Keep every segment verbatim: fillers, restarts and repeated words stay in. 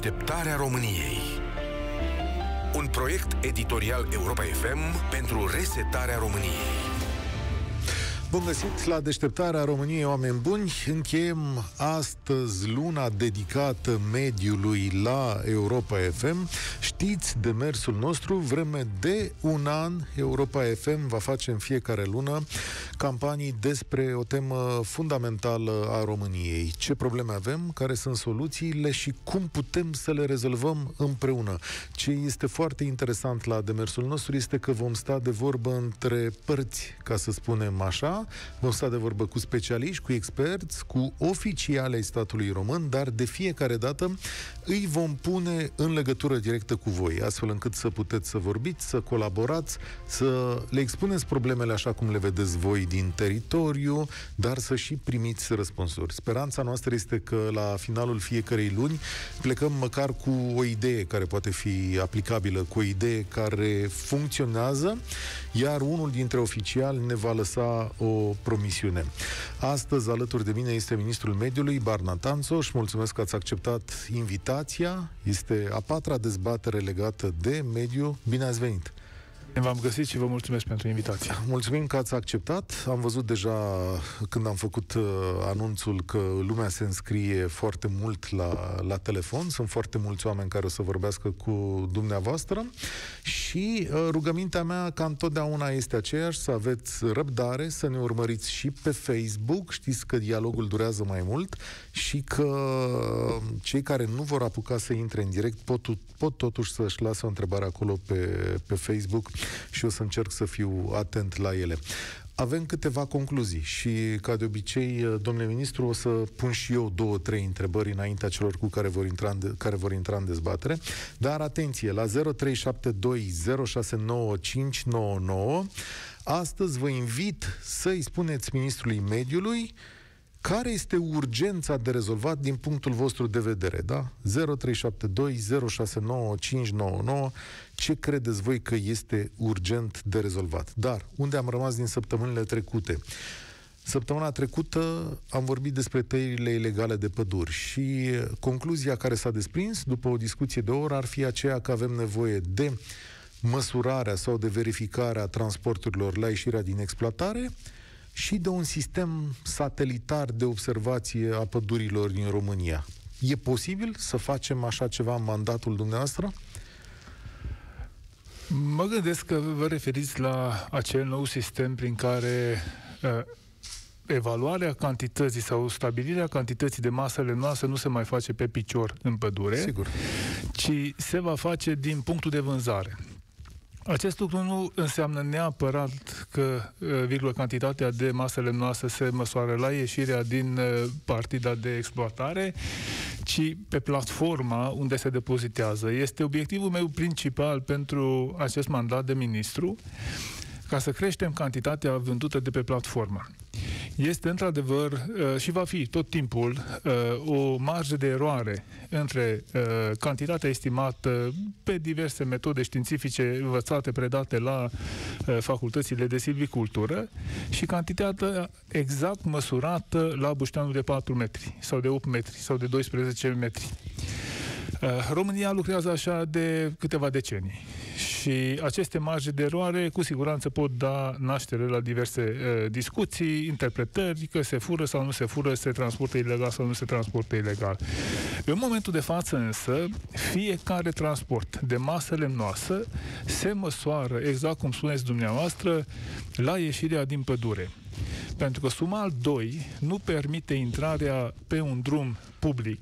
Deșteptarea României. Un proiect editorial Europa F M pentru resetarea României. Bun găsit la Deșteptarea României, oameni buni. Încheiem astăzi luna dedicată mediului la Europa F M. Știți demersul nostru, vreme de un an Europa F M va face în fiecare lună campanii despre o temă fundamentală a României. Ce probleme avem, care sunt soluțiile și cum putem să le rezolvăm împreună. Ce este foarte interesant la demersul nostru este că vom sta de vorbă între părți, ca să spunem așa. Vom sta de vorbă cu specialiști, cu experți, cu oficiali ai statului român, dar de fiecare dată îi vom pune în legătură directă cu voi, astfel încât să puteți să vorbiți, să colaborați, să le expuneți problemele așa cum le vedeți voi din teritoriu, dar să și primiți răspunsuri. Speranța noastră este că la finalul fiecărei luni plecăm măcar cu o idee care poate fi aplicabilă, cu o idee care funcționează, iar unul dintre oficiali ne va lăsa o promisiune. Astăzi, alături de mine, este Ministrul Mediului, Barna Tanțoș. Mulțumesc că ați acceptat invitația. Este a patra dezbatere legată de mediu. Bine ați venit! V-am găsit și vă mulțumesc pentru invitație. Mulțumim că ați acceptat. Am văzut deja când am făcut uh, anunțul că lumea se înscrie foarte mult la, la telefon. Sunt foarte mulți oameni care o să vorbească cu dumneavoastră și uh, rugămintea mea ca întotdeauna este aceeași, să aveți răbdare, să ne urmăriți și pe Facebook. Știți că dialogul durează mai mult și că cei care nu vor apuca să intre în direct pot, pot totuși să-și lasă o întrebare acolo pe, pe Facebook și o să încerc să fiu atent la ele. Avem câteva concluzii și, ca de obicei, domnule ministru, o să pun și eu două, trei întrebări înaintea celor cu care vor intra în, de, care vor intra în dezbatere. Dar, atenție, la zero trei șapte doi zero șase nouă cinci nouă nouă, astăzi vă invit să-i spuneți ministrului mediului care este urgența de rezolvat din punctul vostru de vedere, da? zero trei șapte doi zero șase nouă cinci nouă nouă. Ce credeți voi că este urgent de rezolvat? Dar, unde am rămas din săptămânile trecute? Săptămâna trecută am vorbit despre tăierile ilegale de păduri și concluzia care s-a desprins după o discuție de o oră ar fi aceea că avem nevoie de măsurarea sau de verificarea transporturilor la ieșirea din exploatare și de un sistem satelitar de observație a pădurilor din România. E posibil să facem așa ceva în mandatul dumneavoastră? Mă gândesc că vă referiți la acel nou sistem prin care uh, evaluarea cantității sau stabilirea cantității de masele noastre nu se mai face pe picior în pădure, sigur, ci se va face din punctul de vânzare. Acest lucru nu înseamnă neapărat că, virgulă, cantitatea de masă lemnoasă se măsoară la ieșirea din partida de exploatare, ci pe platforma unde se depozitează. Este obiectivul meu principal pentru acest mandat de ministru, ca să creștem cantitatea vândută de pe platformă. Este într-adevăr și va fi tot timpul o marjă de eroare între cantitatea estimată pe diverse metode științifice învățate, predate la facultățile de silvicultură și cantitatea exact măsurată la bușteanul de patru metri sau de opt metri sau de doisprezece metri. România lucrează așa de câteva decenii și aceste marje de eroare cu siguranță pot da naștere la diverse uh, discuții, interpretări, că se fură sau nu se fură, se transportă ilegal sau nu se transportă ilegal. În momentul de față însă, fiecare transport de masă lemnoasă se măsoară, exact cum spuneți dumneavoastră, la ieșirea din pădure. Pentru că sumal doi nu permite intrarea pe un drum public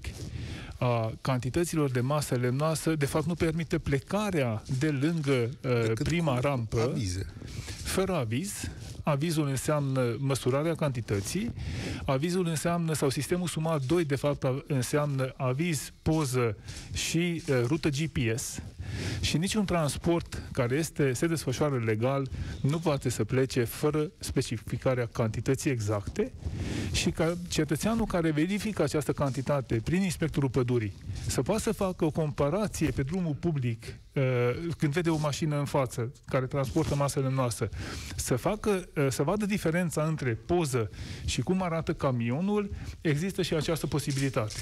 a cantităților de masă lemnoasă, de fapt nu permite plecarea de lângă uh, prima rampă avize. Fără aviz. Avizul înseamnă măsurarea cantității, avizul înseamnă, sau sistemul sumal doi de fapt înseamnă aviz, poză și uh, rută G P S și niciun transport care este, se desfășoară legal nu poate să plece fără specificarea cantității exacte și ca cetățeanul care verifică această cantitate prin inspectorul pădurii să poată să facă o comparație pe drumul public uh, când vede o mașină în față care transportă masă lemnoasă, să facă, uh, să vadă diferența între poză și cum arată camionul, există și această posibilitate.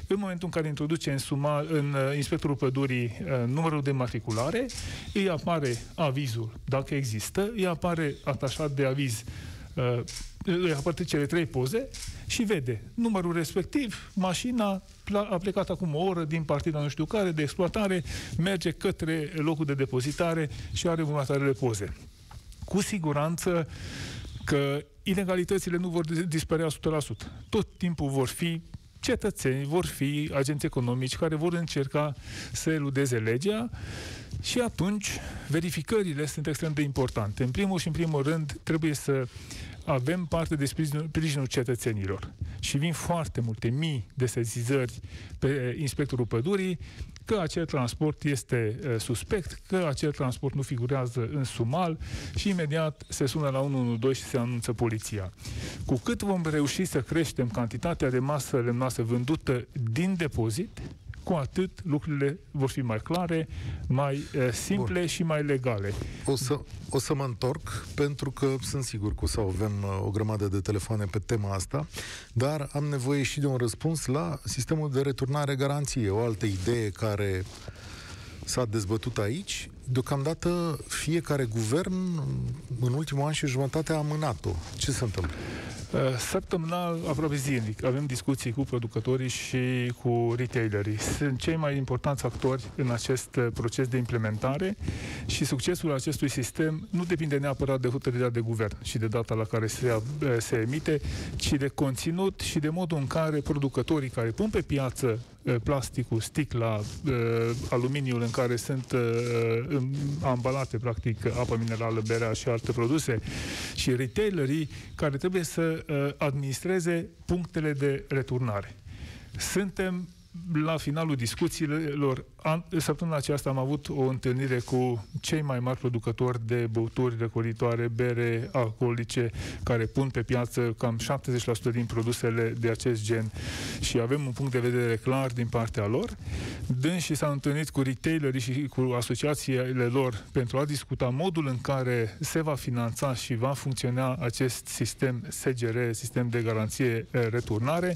în momentul în care introduce în, suma, în uh, inspectorul pădurii uh, numărul de matriculare, îi apare avizul, dacă există, îi apare atașat de aviz, uh, îi apare cele trei poze și vede numărul respectiv, mașina a plecat acum o oră din partida nu știu care de exploatare, merge către locul de depozitare și are următoarele poze. Cu siguranță că ilegalitățile nu vor dispărea o sută la sută. Tot timpul vor fi cetățeni, vor fi agenți economici care vor încerca să eludeze legea și atunci verificările sunt extrem de importante. În primul și în primul rând trebuie să avem parte de sprijinul, sprijinul cetățenilor. Și vin foarte multe mii de sesizări pe inspectorul pădurii că acel transport este uh, suspect, că acel transport nu figurează în sumal și imediat se sună la unu unu doi și se anunță poliția. Cu cât vom reuși să creștem cantitatea de masă lemnoasă vândută din depozit, cu atât lucrurile vor fi mai clare, mai uh, simple Bun. și mai legale. O să, o să mă întorc, pentru că sunt sigur că o să avem uh, o grămadă de telefoane pe tema asta, dar am nevoie și de un răspuns la sistemul de returnare garanție, o altă idee care s-a dezbătut aici. Deocamdată fiecare guvern în ultimul an și jumătate a amânat-o. Ce se întâmplă? Săptămânal, aproape zilnic, avem discuții cu producătorii și cu retailerii. Sunt cei mai importanți actori în acest proces de implementare și succesul acestui sistem nu depinde neapărat de hotărârea de guvern și de data la care se, se emite, ci de conținut și de modul în care producătorii care pun pe piață plasticul, sticla, aluminiul în care sunt ambalate, practic, apă minerală, berea și alte produse, și retailerii care trebuie să administreze punctele de returnare. Suntem la finalul discuțiilor. Săptămâna aceasta am avut o întâlnire cu cei mai mari producători de băuturi răcoritoare, bere, alcoolice, care pun pe piață cam șaptezeci la sută din produsele de acest gen și avem un punct de vedere clar din partea lor. Dânsii s-au întâlnit cu retailerii și cu asociațiile lor pentru a discuta modul în care se va finanța și va funcționa acest sistem S G R, sistem de garanție returnare.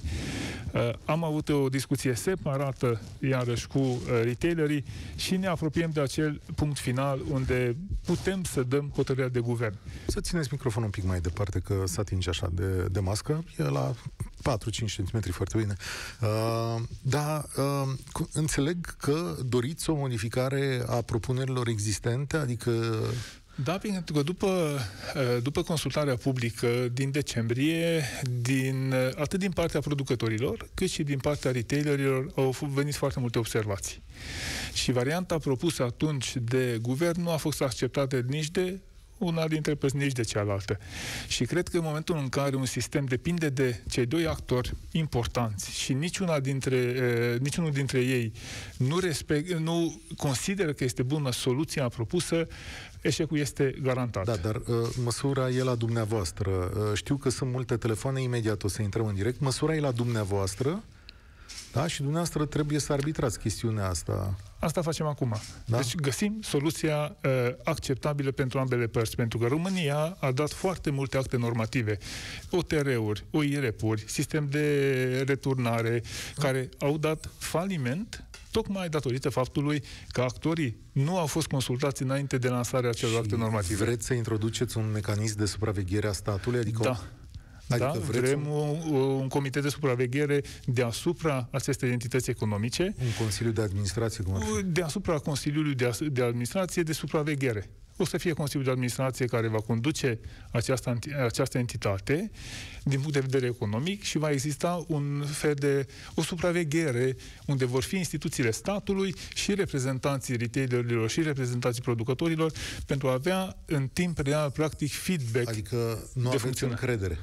Am avut o discuție separată, iarăși, cu retailerii și ne apropiem de acel punct final unde putem să dăm hotărârea de guvern. Să țineți microfonul un pic mai departe, că se atinge așa de, de mască. E la patru cinci centimetri, foarte bine. Uh, da, uh, înțeleg că doriți o modificare a propunerilor existente, adică... Da, pentru că după, după consultarea publică din decembrie, din, atât din partea producătorilor, cât și din partea retailerilor, au venit foarte multe observații. Și varianta propusă atunci de guvern nu a fost acceptată nici de una dintre părți, nici de cealaltă. Și cred că în momentul în care un sistem depinde de cei doi actori importanți și niciuna dintre, uh, niciunul dintre ei nu, respect, nu consideră că este bună soluția propusă, eșecul este garantat. Da, dar uh, măsura e la dumneavoastră. Uh, știu că sunt multe telefoane, imediat o să intrăm în direct. Măsura e la dumneavoastră, da? Și dumneavoastră trebuie să arbitrați chestiunea asta. Asta facem acum. Da? Deci găsim soluția uh, acceptabilă pentru ambele părți, pentru că România a dat foarte multe acte normative, O T R-uri, O I R P-uri, sistem de returnare, da, care au dat faliment tocmai datorită faptului că actorii nu au fost consultați înainte de lansarea acelor acte normative. Vreți să introduceți un mecanism de supraveghere a statului? Adică da. O... Adică da, vrem un... Un, un comitet de supraveghere deasupra acestei entități economice. Un Consiliu de Administrație? Cum ar fi? Deasupra Consiliului de, de Administrație de supraveghere. O să fie Consiliul de Administrație care va conduce această, această entitate din punct de vedere economic și va exista un fel de o supraveghere unde vor fi instituțiile statului și reprezentanții retailerilor și reprezentanții producătorilor pentru a avea în timp real, practic, feedback. Adică nu aveți încredere.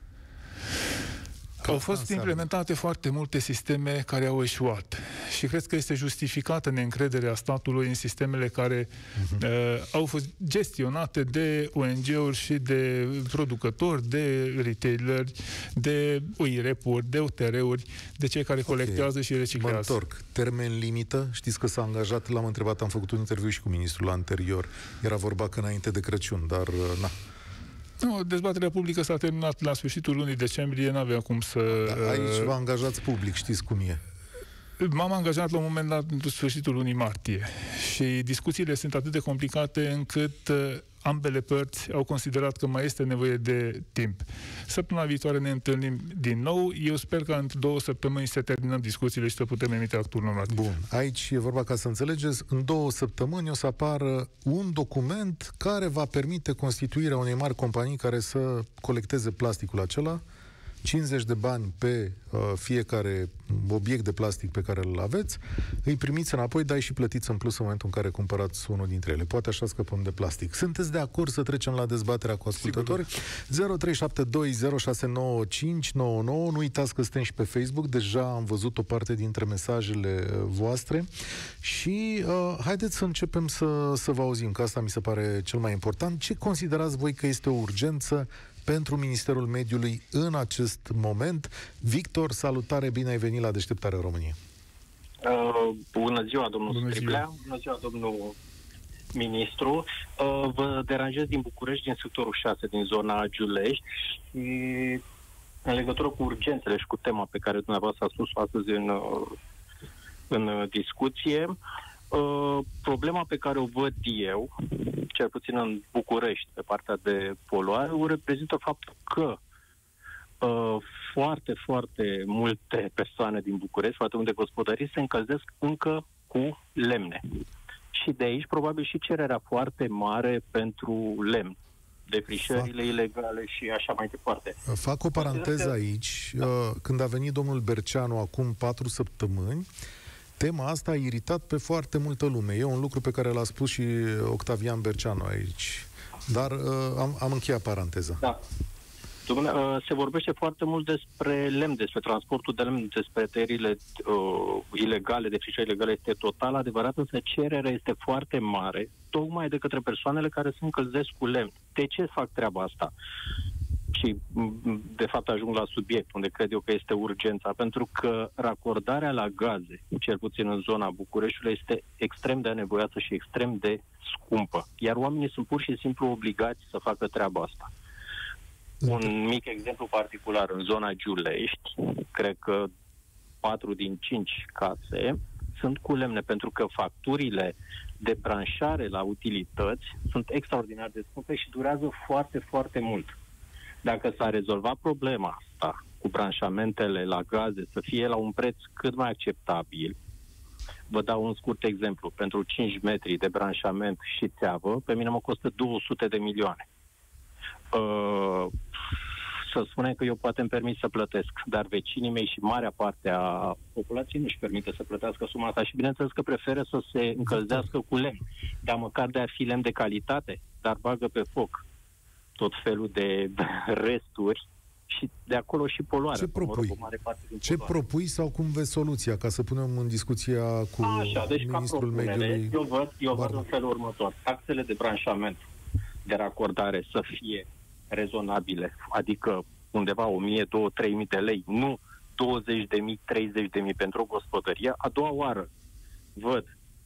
Au fost implementate foarte multe sisteme care au eșuat și cred că este justificată neîncrederea statului în sistemele care uh-huh. uh, au fost gestionate de O N G-uri și de producători, de retaileri, de O I R P-uri, de O T R-uri, de cei care okay. colectează și reciclează. Mă întorc. Termen limită? Știți că s-a angajat, l-am întrebat, am făcut un interviu și cu ministrul anterior. Era vorba că înainte de Crăciun, dar na. Nu, dezbaterea publică s-a terminat la sfârșitul lunii decembrie, n-avea cum să... Da, aici vă angajați public, știți cum e. M-am angajat la un moment dat în sfârșitul lunii martie și discuțiile sunt atât de complicate încât ambele părți au considerat că mai este nevoie de timp. Săptămâna viitoare ne întâlnim din nou. Eu sper că în două săptămâni să terminăm discuțiile și să putem emite actul normativ. Bun. Aici e vorba, ca să înțelegeți, în două săptămâni o să apară un document care va permite constituirea unei mari companii care să colecteze plasticul acela, cincizeci de bani pe uh, fiecare obiect de plastic pe care îl aveți, îi primiți înapoi, dar și plătiți în plus în momentul în care cumpărați unul dintre ele. Poate așa scăpăm de plastic. Sunteți de acord să trecem la dezbaterea cu ascultători? zero trei șapte doi zero șase nouă cinci nouă nouă. Nu uitați că suntem și pe Facebook. Deja am văzut o parte dintre mesajele voastre și uh, haideți să începem să, să vă auzim, că asta mi se pare cel mai important. Ce considerați voi că este o urgență pentru Ministerul Mediului în acest moment? Victor, salutare, bine ai venit la Deșteptarea României. Uh, bună ziua, domnul bună Striblea, ziua. Bună ziua, domnul ministru. Uh, vă deranjez din București, din sectorul șase, din zona Giulești, și în legătură cu urgențele și cu tema pe care dumneavoastră a spus astăzi în, în discuție, Uh, problema pe care o văd eu, cel puțin în București, pe partea de poluare, o reprezintă faptul că uh, foarte, foarte multe persoane din București, foarte multe gospodării, se încălzesc încă cu lemne. Și de aici, probabil, și cererea foarte mare pentru lemn, defrișările Fac. ilegale și așa mai departe. Fac o paranteză aici. Da. Când a venit domnul Berceanu acum patru săptămâni, tema asta a iritat pe foarte multă lume. E un lucru pe care l-a spus și Octavian Berceanu aici. Dar uh, am, am încheiat paranteza. Da. Dumne, uh, se vorbește foarte mult despre lemn, despre transportul de lemn, despre tăierile uh, ilegale, defrișări ilegale. Este total adevărat, însă cererea este foarte mare, tocmai de către persoanele care se încălzesc cu lemn. De ce fac treaba asta? Și, de fapt, ajung la subiect, unde cred eu că este urgența, pentru că racordarea la gaze, cel puțin în zona Bucureștiului, este extrem de anevoiată și extrem de scumpă. Iar oamenii sunt pur și simplu obligați să facă treaba asta. Un mic exemplu particular, în zona Giulești, cred că patru din cinci case sunt cu lemne, pentru că facturile de branșare la utilități sunt extraordinar de scumpe și durează foarte, foarte mult. Dacă s-a rezolvat problema asta cu branșamentele la gaze să fie la un preț cât mai acceptabil, vă dau un scurt exemplu. Pentru cinci metri de branșament și țeavă, pe mine mă costă două sute de milioane. Uh, să spunem că eu poate îmi permit să plătesc, dar vecinii mei și marea parte a populației nu-și permite să plătească suma asta și bineînțeles că preferă să se încălzească cu lemn, dar măcar de a fi lemn de calitate, dar bagă pe foc tot felul de resturi și de acolo și poluarea. Ce propui? Mă rog, mare parte din Ce poluare. propui sau cum vezi soluția, ca să punem în discuția cu Așa, deci Ministrul Mediului? Eu văd, eu văd în felul următor. Taxele de branșament, de racordare să fie rezonabile, adică undeva o mie, două, trei mii de lei, nu douăzeci de mii, treizeci de mii pentru o gospodărie. A doua oară văd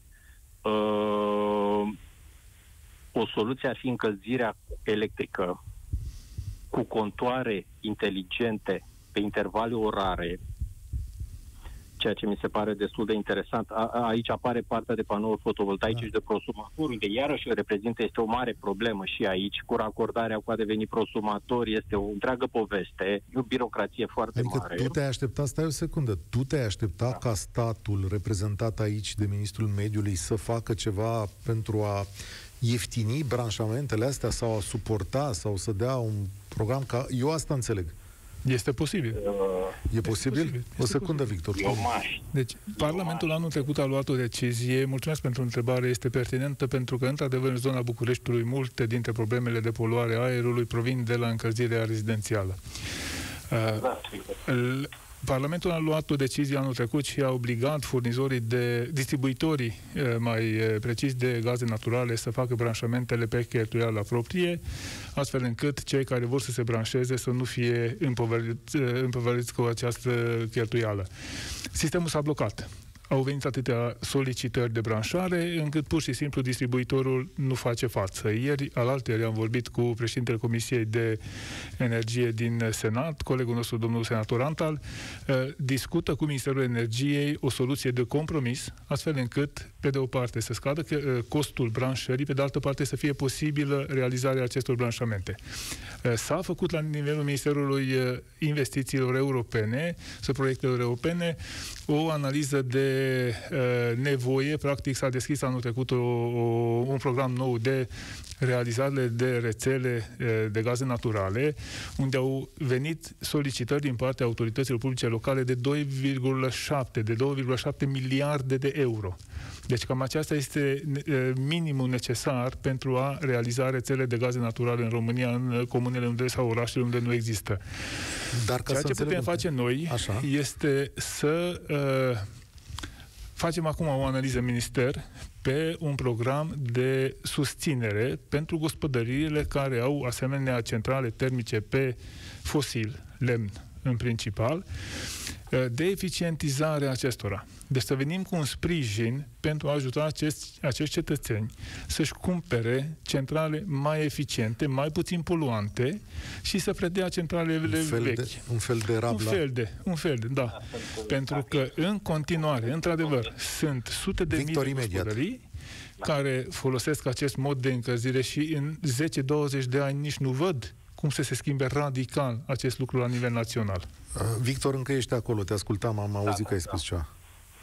uh, o soluție ar fi încălzirea electrică cu contoare inteligente pe intervale orare, ceea ce mi se pare destul de interesant. A, aici apare partea de panouri fotovoltaice da. și de prosumatori, unde iarăși reprezintă, este o mare problemă și aici, cu racordarea cu a deveni prosumator, este o întreagă poveste, e o birocrație foarte adică mare. tu te-ai așteptat, stai o secundă, tu te-ai așteptat da. ca statul reprezentat aici de Ministrul Mediului să facă ceva pentru a ieftini branșamentele astea sau a suporta sau să dea un program ca... Eu asta înțeleg. Este posibil. Uh, e posibil? posibil. O secundă, Victor. Deci, Parlamentul anul trecut a luat o decizie, mulțumesc pentru întrebare, este pertinentă pentru că, într-adevăr, în zona Bucureștiului, multe dintre problemele de poluare a aerului provin de la încălzirea rezidențială. Uh, Parlamentul a luat o decizie anul trecut și a obligat furnizorii de, distribuitorii, mai precis, de gaze naturale să facă branșamentele pe cheltuială proprie, astfel încât cei care vor să se branșeze să nu fie împovăriți, împovăriți cu această cheltuială. Sistemul s-a blocat. au venit atâtea solicitări de branșare, încât pur și simplu distribuitorul nu face față. Ieri, alaltăieri, am vorbit cu președintele Comisiei de Energie din Senat, colegul nostru, domnul senator Antal, discută cu Ministerul Energiei o soluție de compromis, astfel încât, pe de o parte, să scadă costul branșării, pe de altă parte, să fie posibilă realizarea acestor branșamente. S-a făcut la nivelul Ministerului Investițiilor Europene, sau proiectelor europene, o analiză de uh, nevoie. Practic s-a deschis anul trecut o, o, un program nou de realizare de rețele uh, de gaze naturale, unde au venit solicitări din partea autorităților publice locale de doi virgulă șapte, de doi virgulă șapte miliarde de euro. Deci cam aceasta este uh, minimul necesar pentru a realiza rețele de gaze naturale în România, în comunele unde sau orașele unde nu există. Dar ca Ceea să ce putem face noi Așa. este să uh, facem acum o analiză în minister pe un program de susținere pentru gospodăriile care au asemenea centrale termice pe fosil, lemn în principal, de eficientizare acestora. Deci să venim cu un sprijin pentru a ajuta acești, acești cetățeni să-și cumpere centrale mai eficiente, mai puțin poluante și să predea centralele un fel vechi. De, un fel de rabla. Un fel de, un fel de, da. Pentru că, în continuare, într-adevăr, sunt sute de Victor, mii de imediat. gospodării care folosesc acest mod de încălzire și în zece douăzeci de ani nici nu văd cum să se schimbe radical acest lucru la nivel național. Victor, încă ești acolo, te ascultam, am auzit da, că ai spus da. ceva.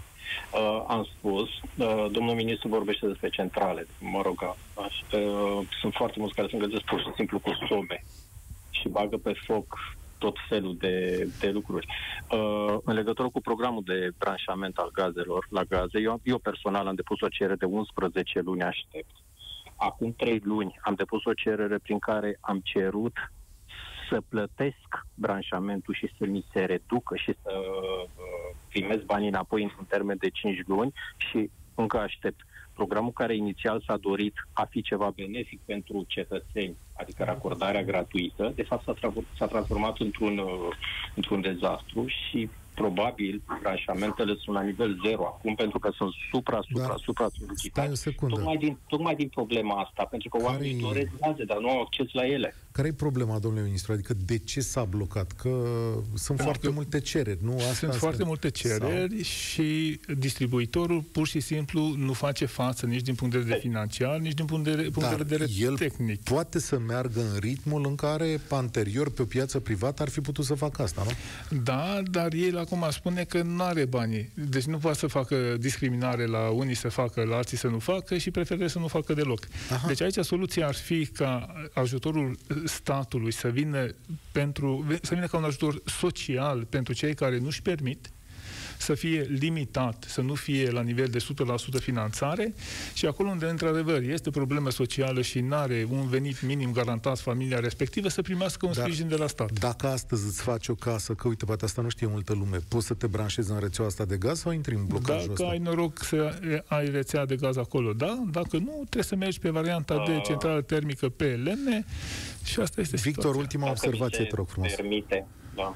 Uh, am spus, uh, domnul ministru vorbește despre centrale, mă rog, aș, uh, sunt foarte mulți care se încălzesc pur și simplu cu sobe și bagă pe foc tot felul de, de lucruri. Uh, în legătură cu programul de branșament al gazelor la gaze, eu, eu personal am depus o cerere de unsprezece luni aștept. Acum trei luni am depus o cerere prin care am cerut să plătesc branșamentul și să mi se reducă și să uh, primesc banii înapoi într-un termen de cinci luni și încă aștept. Programul care inițial s-a dorit a fi ceva benefic pentru cetățeni, adică racordarea gratuită, de fapt s-a, tra- s-a transformat într-un, uh, într-un dezastru și probabil branșamentele sunt la nivel zero acum, pentru că sunt supra, supra, da. supra solicitați. Tocmai din, tocmai din problema asta, pentru că oamenii Care-i... doresc gaze, dar nu au acces la ele. Care e problema, domnule ministru? Adică de ce s-a blocat? Că sunt Pentru foarte că multe cereri, nu? Asta Sunt foarte multe cereri sau... și distribuitorul pur și simplu nu face față nici din punct de vedere financiar, nici din punct de, punct de vedere el tehnic. poate să meargă în ritmul în care anterior pe o piață privată ar fi putut să facă asta, nu? Da, dar el acum spune că nu are banii. Deci nu poate să facă discriminare la unii să facă, la alții să nu facă și preferă să nu facă deloc. Aha. Deci aici soluția ar fi ca ajutorul statului să vină pentru, să vină ca un ajutor social pentru cei care nu-și permit, să fie limitat, să nu fie la nivel de o sută la sută finanțare și acolo unde, într-adevăr, este problemă socială și nu are un venit minim garantat familia respectivă, să primească un Dar, sprijin de la stat. Dacă astăzi îți faci o casă, că uite, poate asta nu știe multă lume, poți să te branșezi în rețeaua asta de gaz sau intri în blocajul Dacă ăsta? ai noroc să ai rețea de gaz acolo, da? Dacă nu, trebuie să mergi pe varianta uh. de centrală termică pe lemne și asta este Victor, situația. ultima Dacă observație, te rog frumos. Permite, da.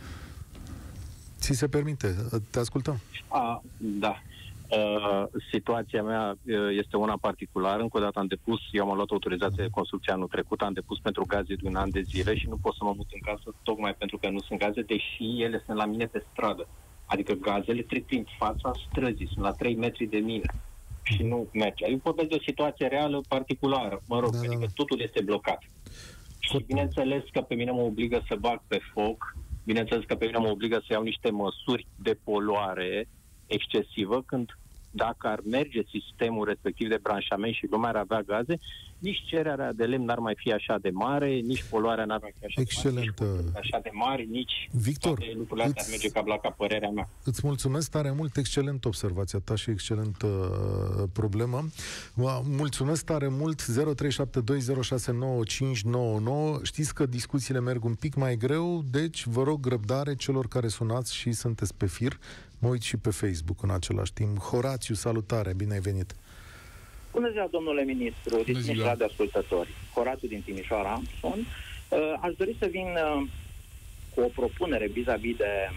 Ți se permite, te ascultăm. A, da. Uh, situația mea uh, este una particulară. Încă o dată am depus, eu am luat autorizație de construcție anul trecut, am depus pentru gaze de un an de zile și nu pot să mă mut în casă tocmai pentru că nu sunt gaze, deși ele sunt la mine pe stradă. Adică gazele trec prin fața străzii, sunt la trei metri de mine și nu merge. Eu vorbesc de o situație reală particulară, mă rog, da, adică da. Totul este blocat. Și bineînțeles că pe mine mă obligă să bag pe foc, bineînțeles că pe mine mă obligă să iau niște măsuri de poluare excesivă, când dacă ar merge sistemul respectiv de branșament și lumea ar avea gaze, nici cererea de lemn n-ar mai fi așa de mare, nici poluarea n-ar mai fi așa Excelent. de mare, nici așa de mare, nici Victor, toate lucrurile astea ar merge cap la cap, părerea mea. Îți mulțumesc tare mult, excelent observația ta și excelentă uh, problemă. Mulțumesc tare mult, zero trei șapte doi zero șase nouă cinci nouă nouă. Știți că discuțiile merg un pic mai greu, deci vă rog răbdare celor care sunați și sunteți pe fir. Mă uit și pe Facebook în același timp. Horațiu, salutare, bine ai venit! Bună ziua, domnule ministru, distinși de ascultători. Horațiu din Timișoara sunt. Aș dori să vin cu o propunere vis-a-vis de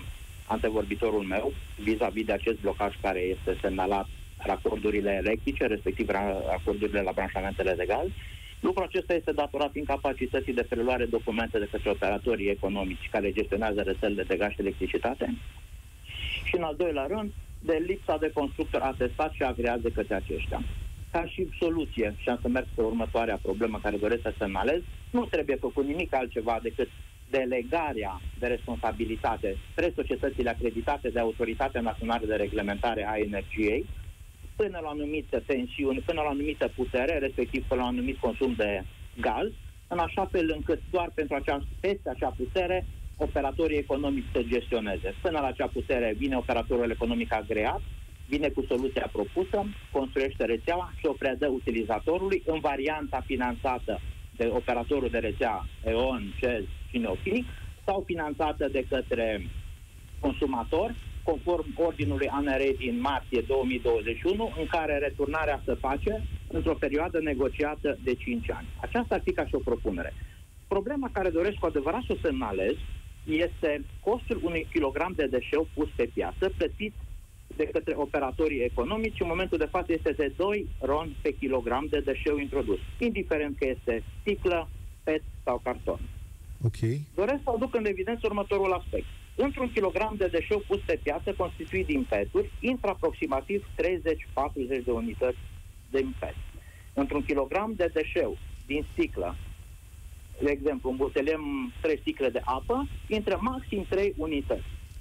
antevorbitorul meu vis-a-vis de acest blocaj care este semnalat racordurile electrice, respectiv racordurile la branșamentele de gaz. Lucrul acesta este datorat incapacității de preluare documente de către operatorii economici care gestionează rețelele de gaz și electricitate și, în al doilea rând, de lipsa de constructor atestat și agreat de către aceștia. Ca și soluție, și am să merg pe următoarea problemă care doresc să semnalez, nu trebuie făcut nimic altceva decât delegarea de responsabilitate spre societățile acreditate de Autoritatea Națională de Reglementare a Energiei până la anumite tensiuni, până la anumită putere, respectiv până la anumit consum de gaz, în așa fel încât doar pentru acea, peste acea putere operatorii economici să gestioneze. Până la acea putere vine operatorul economic agreat, vine cu soluția propusă, construiește rețeaua și o predă utilizatorului în varianta finanțată de operatorul de rețea E O N, C E Z și Neophilic sau finanțată de către consumator, conform ordinului A N R din martie două mii douăzeci și unu, în care returnarea se face într-o perioadă negociată de cinci ani. Aceasta ar fi ca și o propunere. Problema care doresc cu adevărat să o semnalez este costul unui kilogram de deșeu pus pe piață, plătit de către operatorii economici. În momentul de față este de doi ron pe kilogram de deșeu introdus, indiferent că este sticlă, P E T sau carton. Okay. Doresc să aduc în evidență următorul aspect. Într-un kilogram de deșeu pus pe piață, constituit din P E T-uri, intră aproximativ treizeci patruzeci de unități de P E T. Într-un kilogram de deșeu din sticlă, de exemplu, îmbuteliem trei sticle de apă, intră maxim trei unități.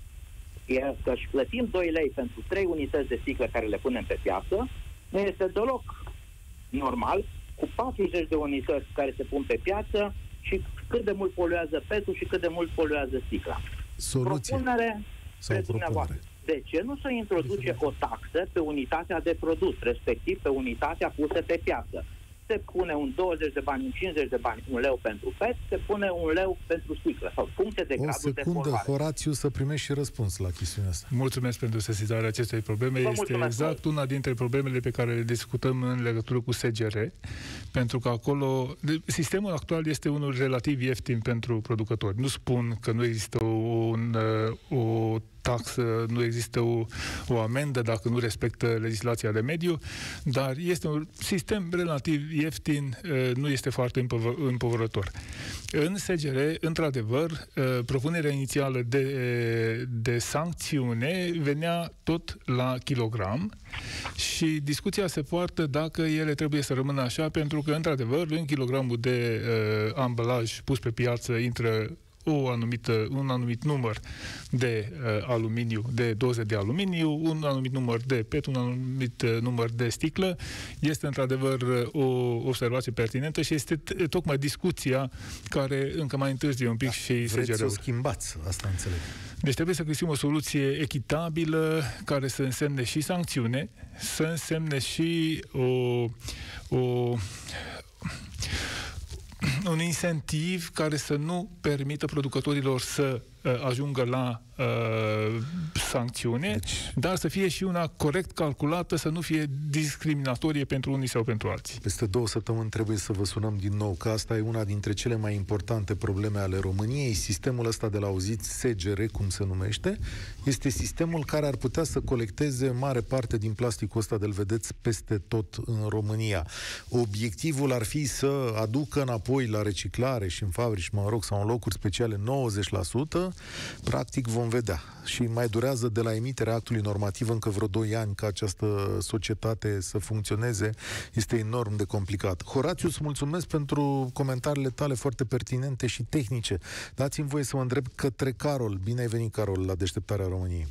Iar că și plătim doi lei pentru trei unități de sticlă care le punem pe piață, nu este deloc normal, cu patruzeci de unități care se pun pe piață și cât de mult poluează P E T-ul și cât de mult poluează sticla. Soluție. Propunere sau propunere. De ce nu se introduce o taxă pe unitatea de produs, respectiv pe unitatea pusă pe piață? Se pune un douăzeci de bani, un cincizeci de bani, un leu pentru P E T, se pune un leu pentru sticlă sau puncte de gradul de formare. O secundă, Horațiu, să primești și răspuns la chestiunea asta. Mulțumesc pentru sesizarea acestei probleme. Vă este exact mult. Una dintre problemele pe care le discutăm în legătură cu S G R, pentru că acolo sistemul actual este unul relativ ieftin pentru producători. Nu spun că nu există un, o taxă, nu există o, o amendă dacă nu respectă legislația de mediu, dar este un sistem relativ ieftin, nu este foarte împovărător. În S G R, într-adevăr, propunerea inițială de, de sancțiune venea tot la kilogram și discuția se poartă dacă ele trebuie să rămână așa, pentru că, într-adevăr, în kilogramul de uh, ambalaj pus pe piață intră o anumită, un anumit număr de uh, aluminiu, de doze de aluminiu, un anumit număr de P E T, un anumit uh, număr de sticlă. Este într-adevăr uh, o observație pertinentă și este t- tocmai discuția care încă mai întârzie un pic da, și S G R-ul. Vreți să o schimbați, asta înțeleg. Deci trebuie să găsim o soluție echitabilă care să însemne și sancțiune, să însemne și o... o un incentiv care să nu permită producătorilor să uh, ajungă la uh, sancțiune, deci, dar să fie și una corect calculată, să nu fie discriminatorie pentru unii sau pentru alții. Peste două săptămâni trebuie să vă sunăm din nou, că asta e una dintre cele mai importante probleme ale României. Sistemul ăsta de la auzit, S G R, cum se numește, este sistemul care ar putea să colecteze mare parte din plasticul ăsta de-l vedeți peste tot în România. Obiectivul ar fi să aducă înapoi la reciclare și în fabrici, mă rog, sau în locuri speciale nouăzeci la sută. Practic vom vedea. Și mai durează de la emiterea actului normativ încă vreo doi ani ca această societate să funcționeze. Este enorm de complicat. Horațiu, îți mulțumesc pentru comentariile tale foarte pertinente și tehnice. Dați-mi voie să mă întreb către Carol. Bine ai venit, Carol, la Deșteptarea României.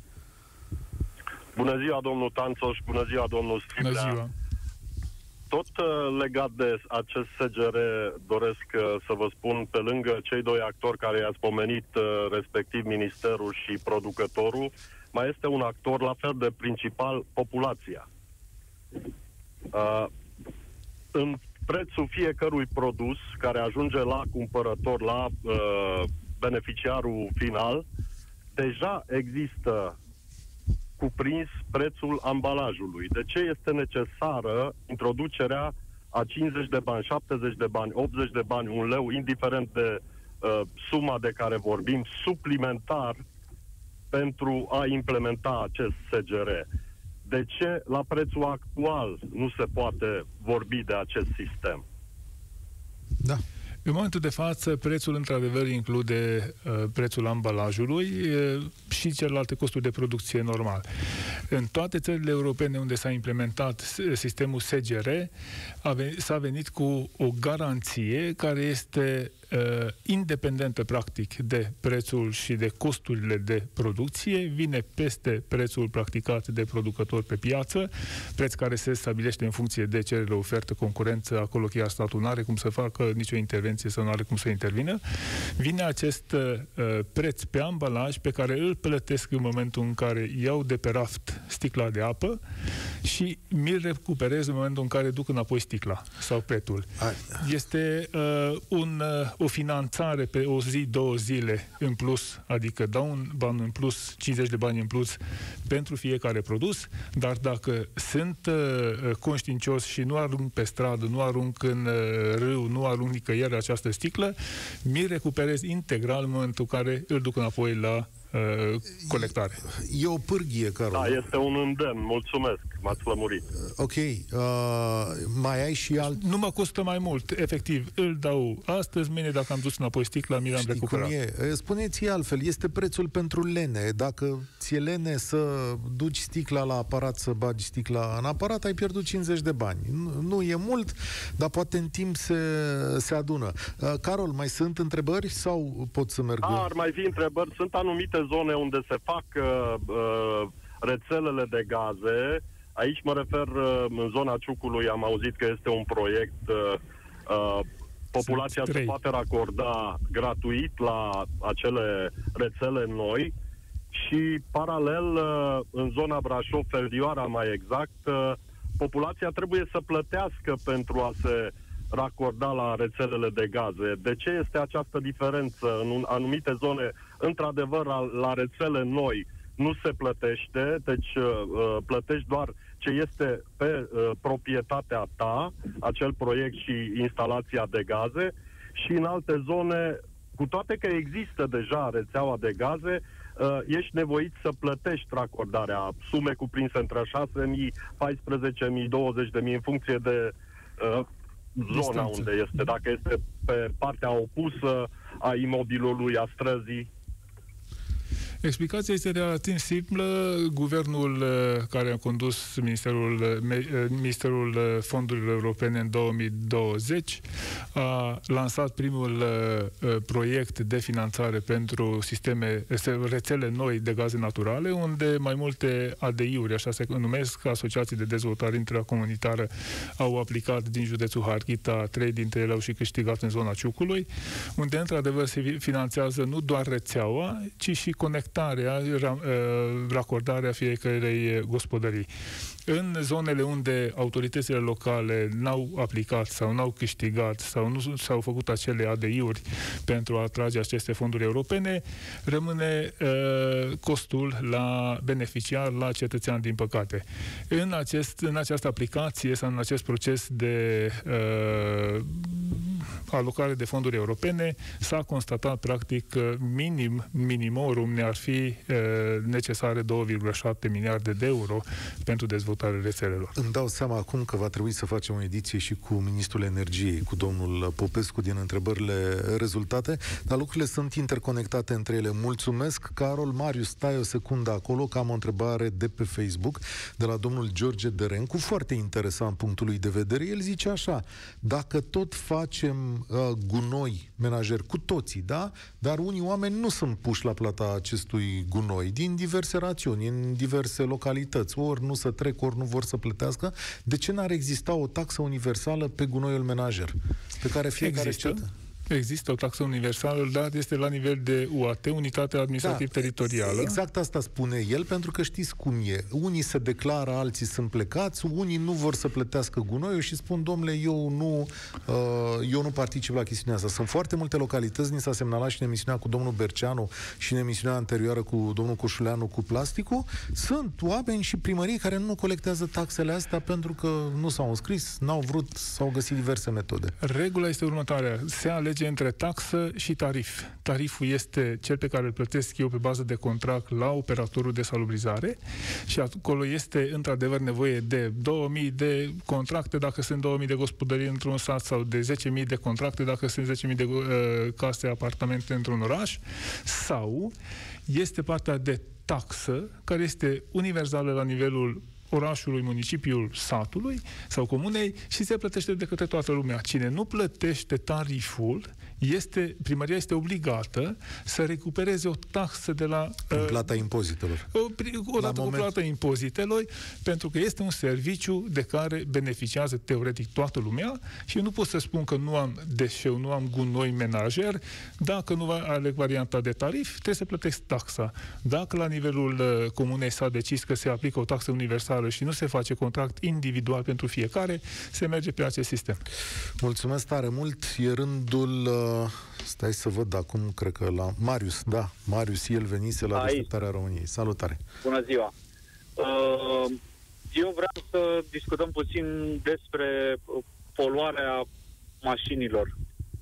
Bună ziua, domnul Tanțoș, bună ziua, domnul Striblea. Bună ziua. Tot uh, legat de acest S G R, doresc uh, să vă spun, pe lângă cei doi actori care i-ați pomenit, uh, respectiv Ministerul și producătorul, mai este un actor la fel de principal, populația. Uh, în prețul fiecărui produs care ajunge la cumpărător, la uh, beneficiarul final, deja există cuprins prețul ambalajului. De ce este necesară introducerea a cincizeci de bani, șaptezeci de bani, optzeci de bani, un leu, indiferent de uh, suma de care vorbim, suplimentar pentru a implementa acest S G R. De ce la prețul actual nu se poate vorbi de acest sistem? Da. În momentul de față, prețul într-adevăr include uh, prețul ambalajului uh, și celelalte costuri de producție normal. În toate țările europene unde s-a implementat sistemul S G R, a venit, s-a venit cu o garanție care este uh, independentă, practic, de prețul și de costurile de producție, vine peste prețul practicat de producător pe piață, preț care se stabilește în funcție de cerere, ofertă, concurență, acolo chiar statul nu are cum să facă nicio intervenție sau nu are cum să intervină, vine acest uh, preț pe ambalaj pe care îl plătesc în momentul în care iau de pe raft sticla de apă și mi-l recuperez în momentul în care duc înapoi sticla sau petul. Este uh, un, uh, o finanțare pe o zi, două zile în plus, adică dau un ban în plus, cincizeci de bani în plus pentru fiecare produs, dar dacă sunt uh, conștiincios și nu arunc pe stradă, nu arunc în uh, râu, nu arunc nicăieri această sticlă, mi recuperez integral în momentul în care îl duc înapoi la uh, colectare. E o pârghie, Carol. Da, este un îndemn. Mulțumesc, m-ați lămurit. Ok. Uh, mai ai și alt... Nu mă costă mai mult, efectiv. Îl dau astăzi, mâine, dacă am dus înapoi sticla, mi l-am recuperat. Cum e? Spuneți altfel, este prețul pentru lene. Dacă ți-e lene să duci sticla la aparat, să bagi sticla în aparat, ai pierdut cincizeci de bani. Nu, nu e mult, dar poate în timp se, se adună. Uh, Carol, mai sunt întrebări sau pot să merg? Da, ar mai fi întrebări. Sunt anumite zone unde se fac uh, uh, rețelele de gaze. Aici mă refer, uh, în zona Ciucului, am auzit că este un proiect, uh, uh, populația se poate racorda gratuit la acele rețele noi și, paralel, uh, în zona Brașov-Feldioara, mai exact, uh, populația trebuie să plătească pentru a se racorda la rețelele de gaze. De ce este această diferență? În anumite zone, într-adevăr, la rețele noi nu se plătește, deci uh, plătești doar ce este pe uh, proprietatea ta, acel proiect și instalația de gaze, și în alte zone, cu toate că există deja rețeaua de gaze, uh, ești nevoit să plătești racordarea, sume cuprinse între șase mii, paisprezece mii, douăzeci de mii, în funcție de uh, zona distanță unde este, dacă este pe partea opusă a imobilului, a străzii. Explicația este relativ simplă. Guvernul care a condus Ministerul, Ministerul Fondurilor Europene în două mii douăzeci a lansat primul proiect de finanțare pentru sisteme, rețele noi de gaze naturale, unde mai multe A D I-uri, așa se numesc, Asociații de Dezvoltare Intracomunitară, au aplicat din județul Harghita, trei dintre ele au și câștigat în zona Ciucului, unde într-adevăr se finanțează nu doar rețeaua, ci și conectarea, racordarea fiecărei gospodării. În zonele unde autoritățile locale n-au aplicat sau n-au câștigat sau nu s-au făcut acele A D I-uri pentru a atrage aceste fonduri europene, rămâne uh, costul la beneficiar, la cetățean, din păcate. În, acest, în această aplicație sau în acest proces de uh, alocare de fonduri europene s-a constatat practic că minim, minimorum ne-ar fi uh, necesare două virgulă șapte miliarde de euro pentru dezvoltarea rețelelor. Îmi dau seama acum că va trebui să facem o ediție și cu Ministrul Energiei, cu domnul Popescu, din întrebările rezultate, dar lucrurile sunt interconectate între ele. Mulțumesc, Carol. Marius, stai o secundă acolo, că am o întrebare de pe Facebook de la domnul George Dărencu, foarte interesant punctul lui de vedere. El zice așa: dacă tot facem uh, gunoi menajer cu toții, da? Dar unii oameni nu sunt puși la plata acestui gunoi, din diverse rațiuni, în diverse localități, ori nu să trec, ori nu vor să plătească. De ce n-ar exista o taxă universală pe gunoiul menajer, pe care fiecare cetă? Există o taxă universală, dar este la nivel de U A T, Unitate Administrativ-Teritorială. Da, exact asta spune el, pentru că știți cum e. Unii se declară, alții sunt plecați, unii nu vor să plătească gunoiul și spun: domnule, eu nu, uh, eu nu particip la chestiunea asta. Sunt foarte multe localități, ni s-a semnalat și în emisiunea cu domnul Berceanu și în emisiunea anterioară cu domnul Coșuleanu cu plasticul. Sunt oameni și primării care nu colectează taxele astea pentru că nu s-au înscris, n-au vrut, s-au găsit diverse metode. Regula este următoarea: se alege merge între taxă și tarif. Tariful este cel pe care îl plătesc eu pe bază de contract la operatorul de salubrizare și acolo este într-adevăr nevoie de două mii de contracte dacă sunt două mii de gospodării într-un sat sau de zece mii de contracte dacă sunt zece mii de uh, case, apartamente într-un oraș, sau este partea de taxă care este universală la nivelul orașului, municipiul, satului sau comunei și se plătește de către toată lumea. Cine nu plătește tariful, este, primăria este obligată să recupereze o taxă de la... În plata impozitelor. Odată cu plata impozitelor, pentru că este un serviciu de care beneficiază teoretic toată lumea și eu nu pot să spun că nu am deșeu, nu am gunoi menajer, dacă nu aleg varianta de tarif, trebuie să plătesc taxa. Dacă la nivelul uh, comunei s-a decis că se aplică o taxă universală și nu se face contract individual pentru fiecare, se merge pe acest sistem. Mulțumesc tare mult. E rândul... Uh... Stai să văd acum, cred că la Marius, da, Marius, el venise la Deșteptarea României. Salutare! Bună ziua! Eu vreau să discutăm puțin despre poluarea mașinilor.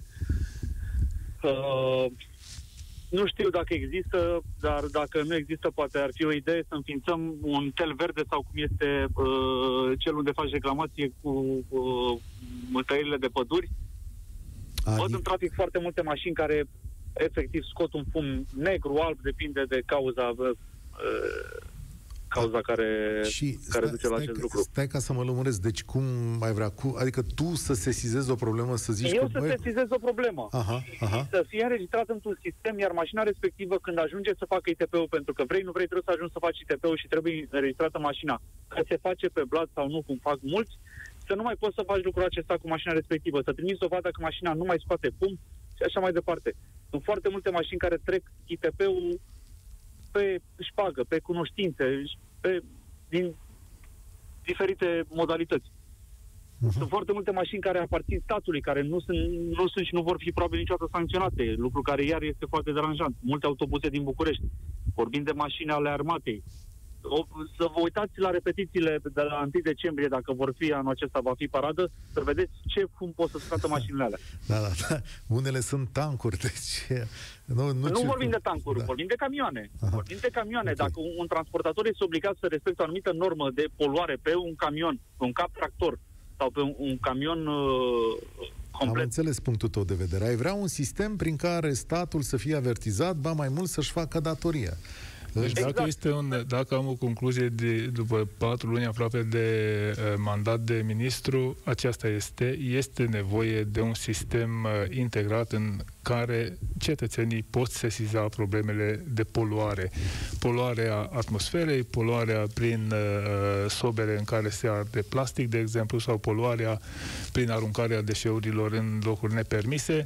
Nu știu dacă există, dar dacă nu există, poate ar fi o idee să înființăm un tel verde sau cum este cel unde faci reclamație cu tăierile de păduri. Adică... Văd în trafic foarte multe mașini care efectiv scot un fum negru, alb, depinde de cauza uh, cauza care, și care stai, duce la stai acest ca, lucru. Stai ca să mă lămuresc. Deci cum ai vrea? Cu, adică tu să sesizezi o problemă, să zici Eu că... să băi... sesizez o problemă. Aha, aha. Să fie înregistrat într-un sistem, iar mașina respectivă, când ajunge să facă I T P-ul, pentru că vrei, nu vrei, trebuie să ajungi să faci I T P-ul și trebuie înregistrată mașina. Că se face pe blat sau nu, cum fac mulți, să nu mai poți să faci lucrul acesta cu mașina respectivă, să trimiți dovada că mașina nu mai scoate fum și așa mai departe. Sunt foarte multe mașini care trec I T P-ul pe șpagă, pe cunoștințe, pe, din diferite modalități. Uh-huh. Sunt foarte multe mașini care aparțin statului, care nu sunt, nu sunt și nu vor fi probabil niciodată sancționate, lucru care iar este foarte deranjant. Multe autobuze din București, vorbim de mașini ale armatei. O, să vă uitați la repetițiile de la întâi decembrie, dacă vor fi anul acesta, va fi paradă, să vedeți ce fum pot să scoată mașinile alea. Da, da, da. Unele sunt tancuri, deci... Nu, nu, nu vorbim de tancuri, da. vorbim de camioane. Aha. Vorbim de camioane. Okay. Dacă un, un transportator este obligat să respecte o anumită normă de poluare pe un camion, pe un cap tractor sau pe un, un camion uh, complet... Am înțeles punctul tău de vedere. Ai vrea un sistem prin care statul să fie avertizat, ba mai mult să-și facă datoria. Deci exact. dacă, este un, dacă am o concluzie de, după patru luni aproape de uh, mandat de ministru, aceasta este, este nevoie de un sistem uh, integrat în care cetățenii pot sesiza problemele de poluare. Poluarea atmosferei, poluarea prin uh, sobere în care se arde plastic, de exemplu, sau poluarea prin aruncarea deșeurilor în locuri nepermise.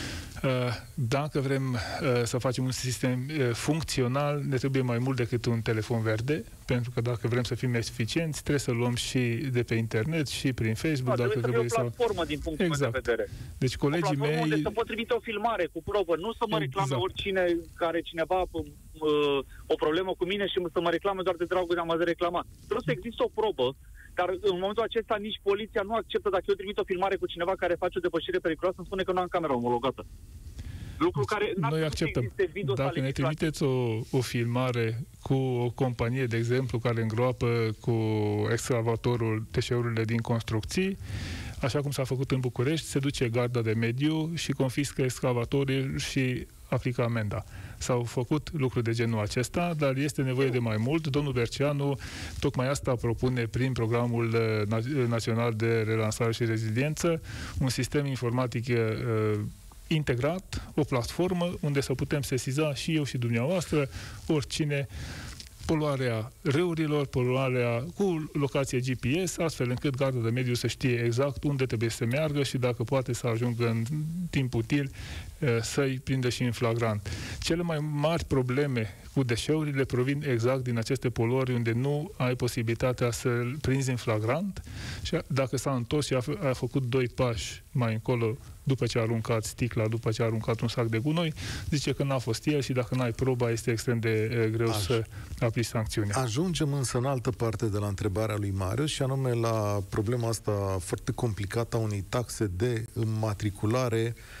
Dacă vrem să facem un sistem funcțional, ne trebuie mai mult decât un telefon verde, pentru că dacă vrem să fim eficienți, trebuie să luăm și de pe internet și prin Facebook. Da, dacă trebuie să fie o platformă să... din punctul exact. meu de vedere. Deci colegii o mei... unde să pot trimite o filmare cu probă, nu să mă reclame exact. oricine care cineva uh, o problemă cu mine și să mă reclame doar de dragul de a mă reclama. Trebuie să există o probă, dar în momentul acesta nici poliția nu acceptă dacă eu trimit o filmare cu cineva care face o depășire periculoasă, îmi spune că nu am camera omologată. Lucru care noi acceptăm. Dacă ne trimiteți o, o filmare cu o companie, de exemplu, care îngroapă cu excavatorul deșeurile din construcții, așa cum s-a făcut în București, se duce garda de mediu și confiscă excavatorul și aplică amenda. S-au făcut lucruri de genul acesta, dar este nevoie de mai mult. Domnul Berceanu tocmai asta propune prin programul național de relansare și reziliență, un sistem informatic uh, integrat, o platformă unde să putem sesiza și eu și dumneavoastră, oricine, poluarea râurilor, poluarea cu locație G P S, astfel încât garda de mediu să știe exact unde trebuie să meargă și dacă poate să ajungă în timp util să-i prindă și în flagrant. Cele mai mari probleme cu deșeurile provin exact din aceste poluări unde nu ai posibilitatea să-l prinzi în flagrant și dacă s-a întors și a, f- a făcut doi pași mai încolo după ce a aruncat sticla, după ce a aruncat un sac de gunoi, zice că n-a fost el și dacă n-ai proba este extrem de e, greu Aș. să aplici sancțiunea. Ajungem însă în altă parte de la întrebarea lui Marius și anume la problema asta foarte complicată a unei taxe de înmatriculare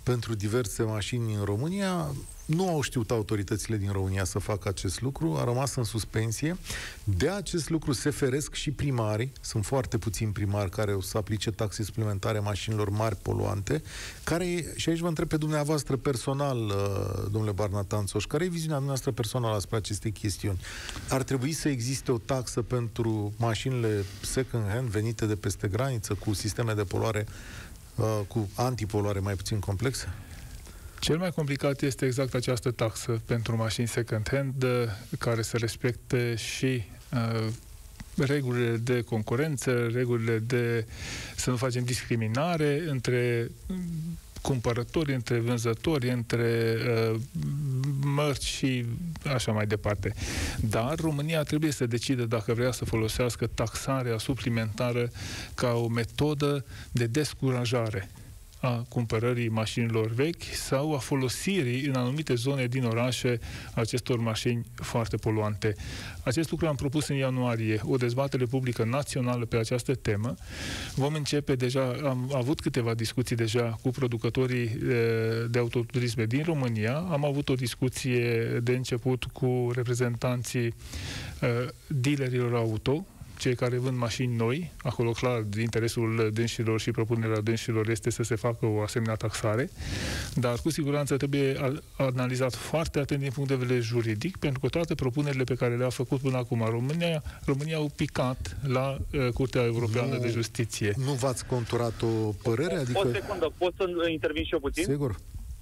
pentru diverse mașini în România. Nu au știut autoritățile din România să facă acest lucru, a rămas în suspensie. De acest lucru se feresc și primarii, sunt foarte puțini primari care o să aplice taxe suplimentare mașinilor mari poluante, care, și aici vă întreb pe dumneavoastră personal, domnule Barna Tanțoș, care e viziunea dumneavoastră personală asupra acestei chestiuni? Ar trebui să existe o taxă pentru mașinile second-hand venite de peste graniță cu sisteme de poluare, cu antipoluare mai puțin complexe? Cel mai complicat este exact această taxă pentru mașini second-hand, care să respecte și uh, regulile de concurență, regulile de să nu facem discriminare între cumpărători, între vânzători, între uh, mărci și așa mai departe. Dar România trebuie să decide dacă vrea să folosească taxarea suplimentară ca o metodă de descurajare a cumpărării mașinilor vechi sau a folosirii în anumite zone din orașe acestor mașini foarte poluante. Acest lucru am propus în ianuarie, o dezbatere publică națională pe această temă. Vom începe deja, am avut câteva discuții deja cu producătorii de autoturisme din România, am avut o discuție de început cu reprezentanții dealerilor auto, cei care vând mașini noi, acolo clar, interesul dânșilor și propunerea dânșilor este să se facă o asemenea taxare, dar cu siguranță trebuie analizat foarte atent din punct de vedere juridic, pentru că toate propunerile pe care le-a făcut până acum România, România au picat la uh, Curtea Europeană nu, de Justiție. Nu v-ați conturat o părere? Adică... O secundă, pot să intervin și eu puțin? Sigur.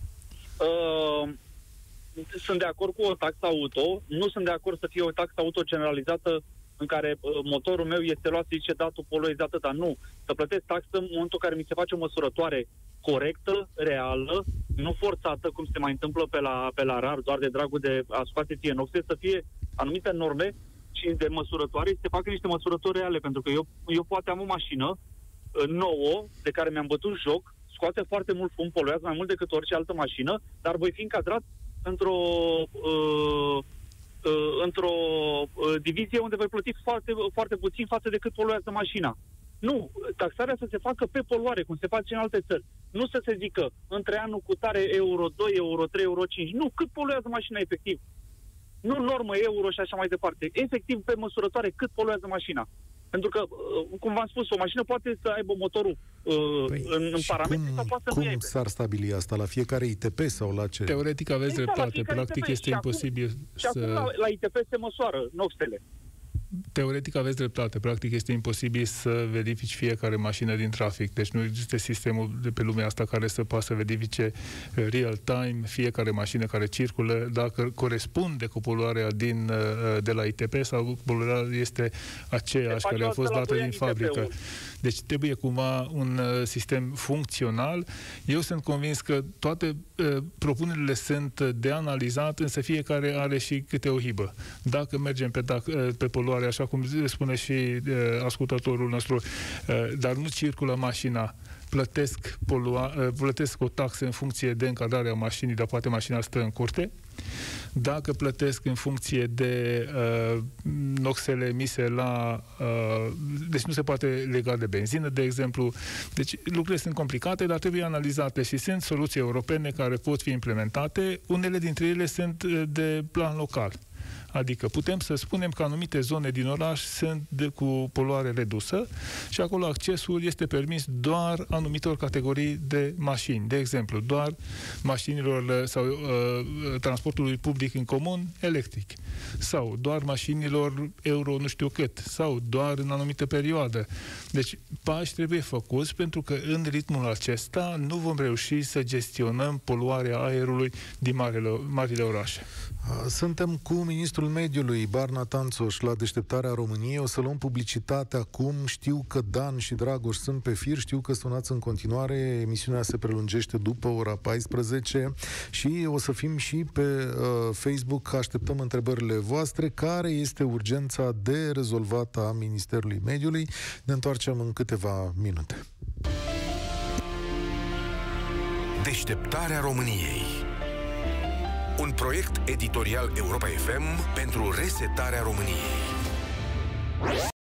Uh, sunt de acord cu o taxă auto, nu sunt de acord să fie o taxă auto generalizată în care uh, motorul meu este luat, zice, da, tu poluezi atâta. Nu. Să plătesc taxă în momentul în care mi se face o măsurătoare corectă, reală, nu forțată, cum se mai întâmplă pe la, pe la rar, doar de dragul de a scoate ție noxe, să fie anumite norme și de măsurătoare, să facă niște măsurători reale, pentru că eu, eu poate am o mașină uh, nouă, de care mi-am bătut joc, scoate foarte mult fum, poluează mai mult decât orice altă mașină, dar voi fi încadrat într-o... Uh, într-o uh, divizie unde voi plăti foarte, foarte puțin față de cât poluează mașina. Nu, taxarea să se facă pe poluare, cum se face în alte țări. Nu să se zică între anul cu tare euro doi, euro trei, euro cinci. Nu, cât poluează mașina efectiv. Nu normă euro și așa mai departe. Efectiv pe măsurătoare cât poluează mașina. Pentru că, cum v-am spus, o mașină poate să aibă motorul uh, păi, în, în parametri cum, sau poate să cum nu aibă. s-ar stabili asta? La fiecare I T P sau la ce? Teoretic aveți exact, dreptate, practic I T P. este și imposibil acum, să... Și acum la, la I T P se măsoară noxele. Teoretic aveți dreptate. Practic este imposibil să verifici fiecare mașină din trafic. Deci nu există sistemul de pe lumea asta care să poată să verifice real-time fiecare mașină care circulă, dacă corespunde cu poluarea din, de la I T P sau poluarea este aceeași care a fost dată din fabrică. Deci trebuie cumva un sistem funcțional. Eu sunt convins că toate uh, propunerile sunt de analizat, însă fiecare are și câte o hibă. Dacă mergem pe, uh, pe poluare, așa cum spune și uh, ascultătorul nostru, uh, dar nu circulă mașina, plătesc, polua, uh, plătesc o taxă în funcție de încadrarea mașinii, dar poate mașina stă în curte. Dacă plătesc în funcție de uh, noxele emise la... Uh, deci nu se poate lega de benzină, de exemplu. Deci lucrurile sunt complicate, dar trebuie analizate și sunt soluții europene care pot fi implementate. Unele dintre ele sunt de plan local. Adică putem să spunem că anumite zone din oraș sunt de, cu poluare redusă și acolo accesul este permis doar anumitor categorii de mașini. De exemplu, doar mașinilor sau uh, transportului public în comun electric. Sau doar mașinilor euro nu știu cât. Sau doar în anumită perioadă. Deci pași trebuie făcuți pentru că în ritmul acesta nu vom reuși să gestionăm poluarea aerului din marile, marile orașe. Suntem cu ministrul mediului, Barna Tanțoș, la Deșteptarea României. O să luăm publicitate acum. Știu că Dan și Dragoș sunt pe fir, știu că sunați în continuare. Emisiunea se prelungește după ora paisprezece și o să fim și pe uh, Facebook. Așteptăm întrebările voastre. Care este urgența de rezolvat a Ministerului Mediului? Ne întoarcem în câteva minute. Deșteptarea României. Un proiect editorial Europa F M pentru resetarea României.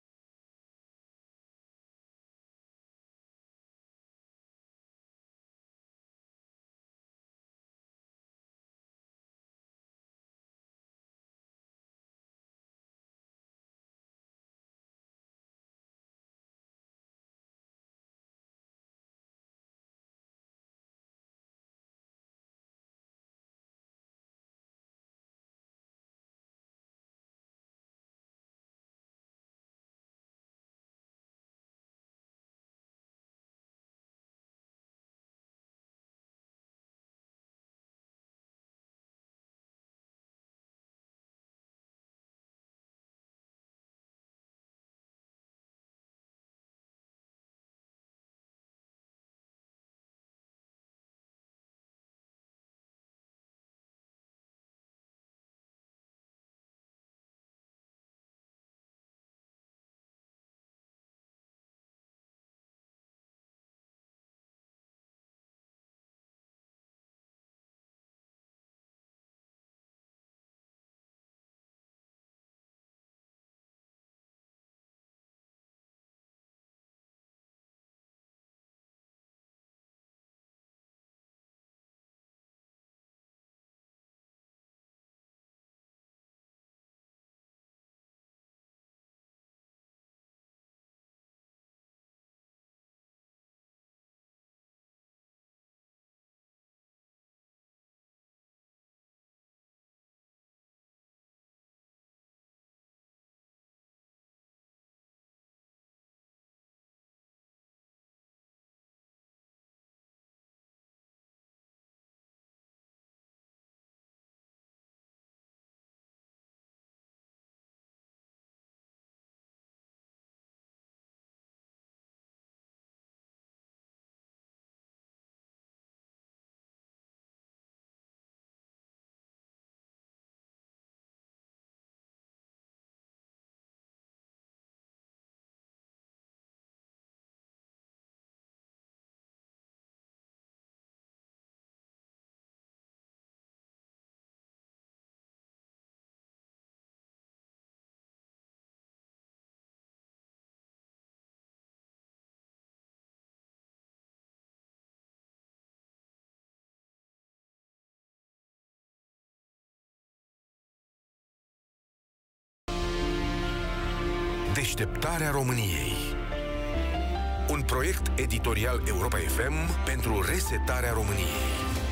Deșteptarea României. Un proiect editorial Europa F M pentru resetarea României.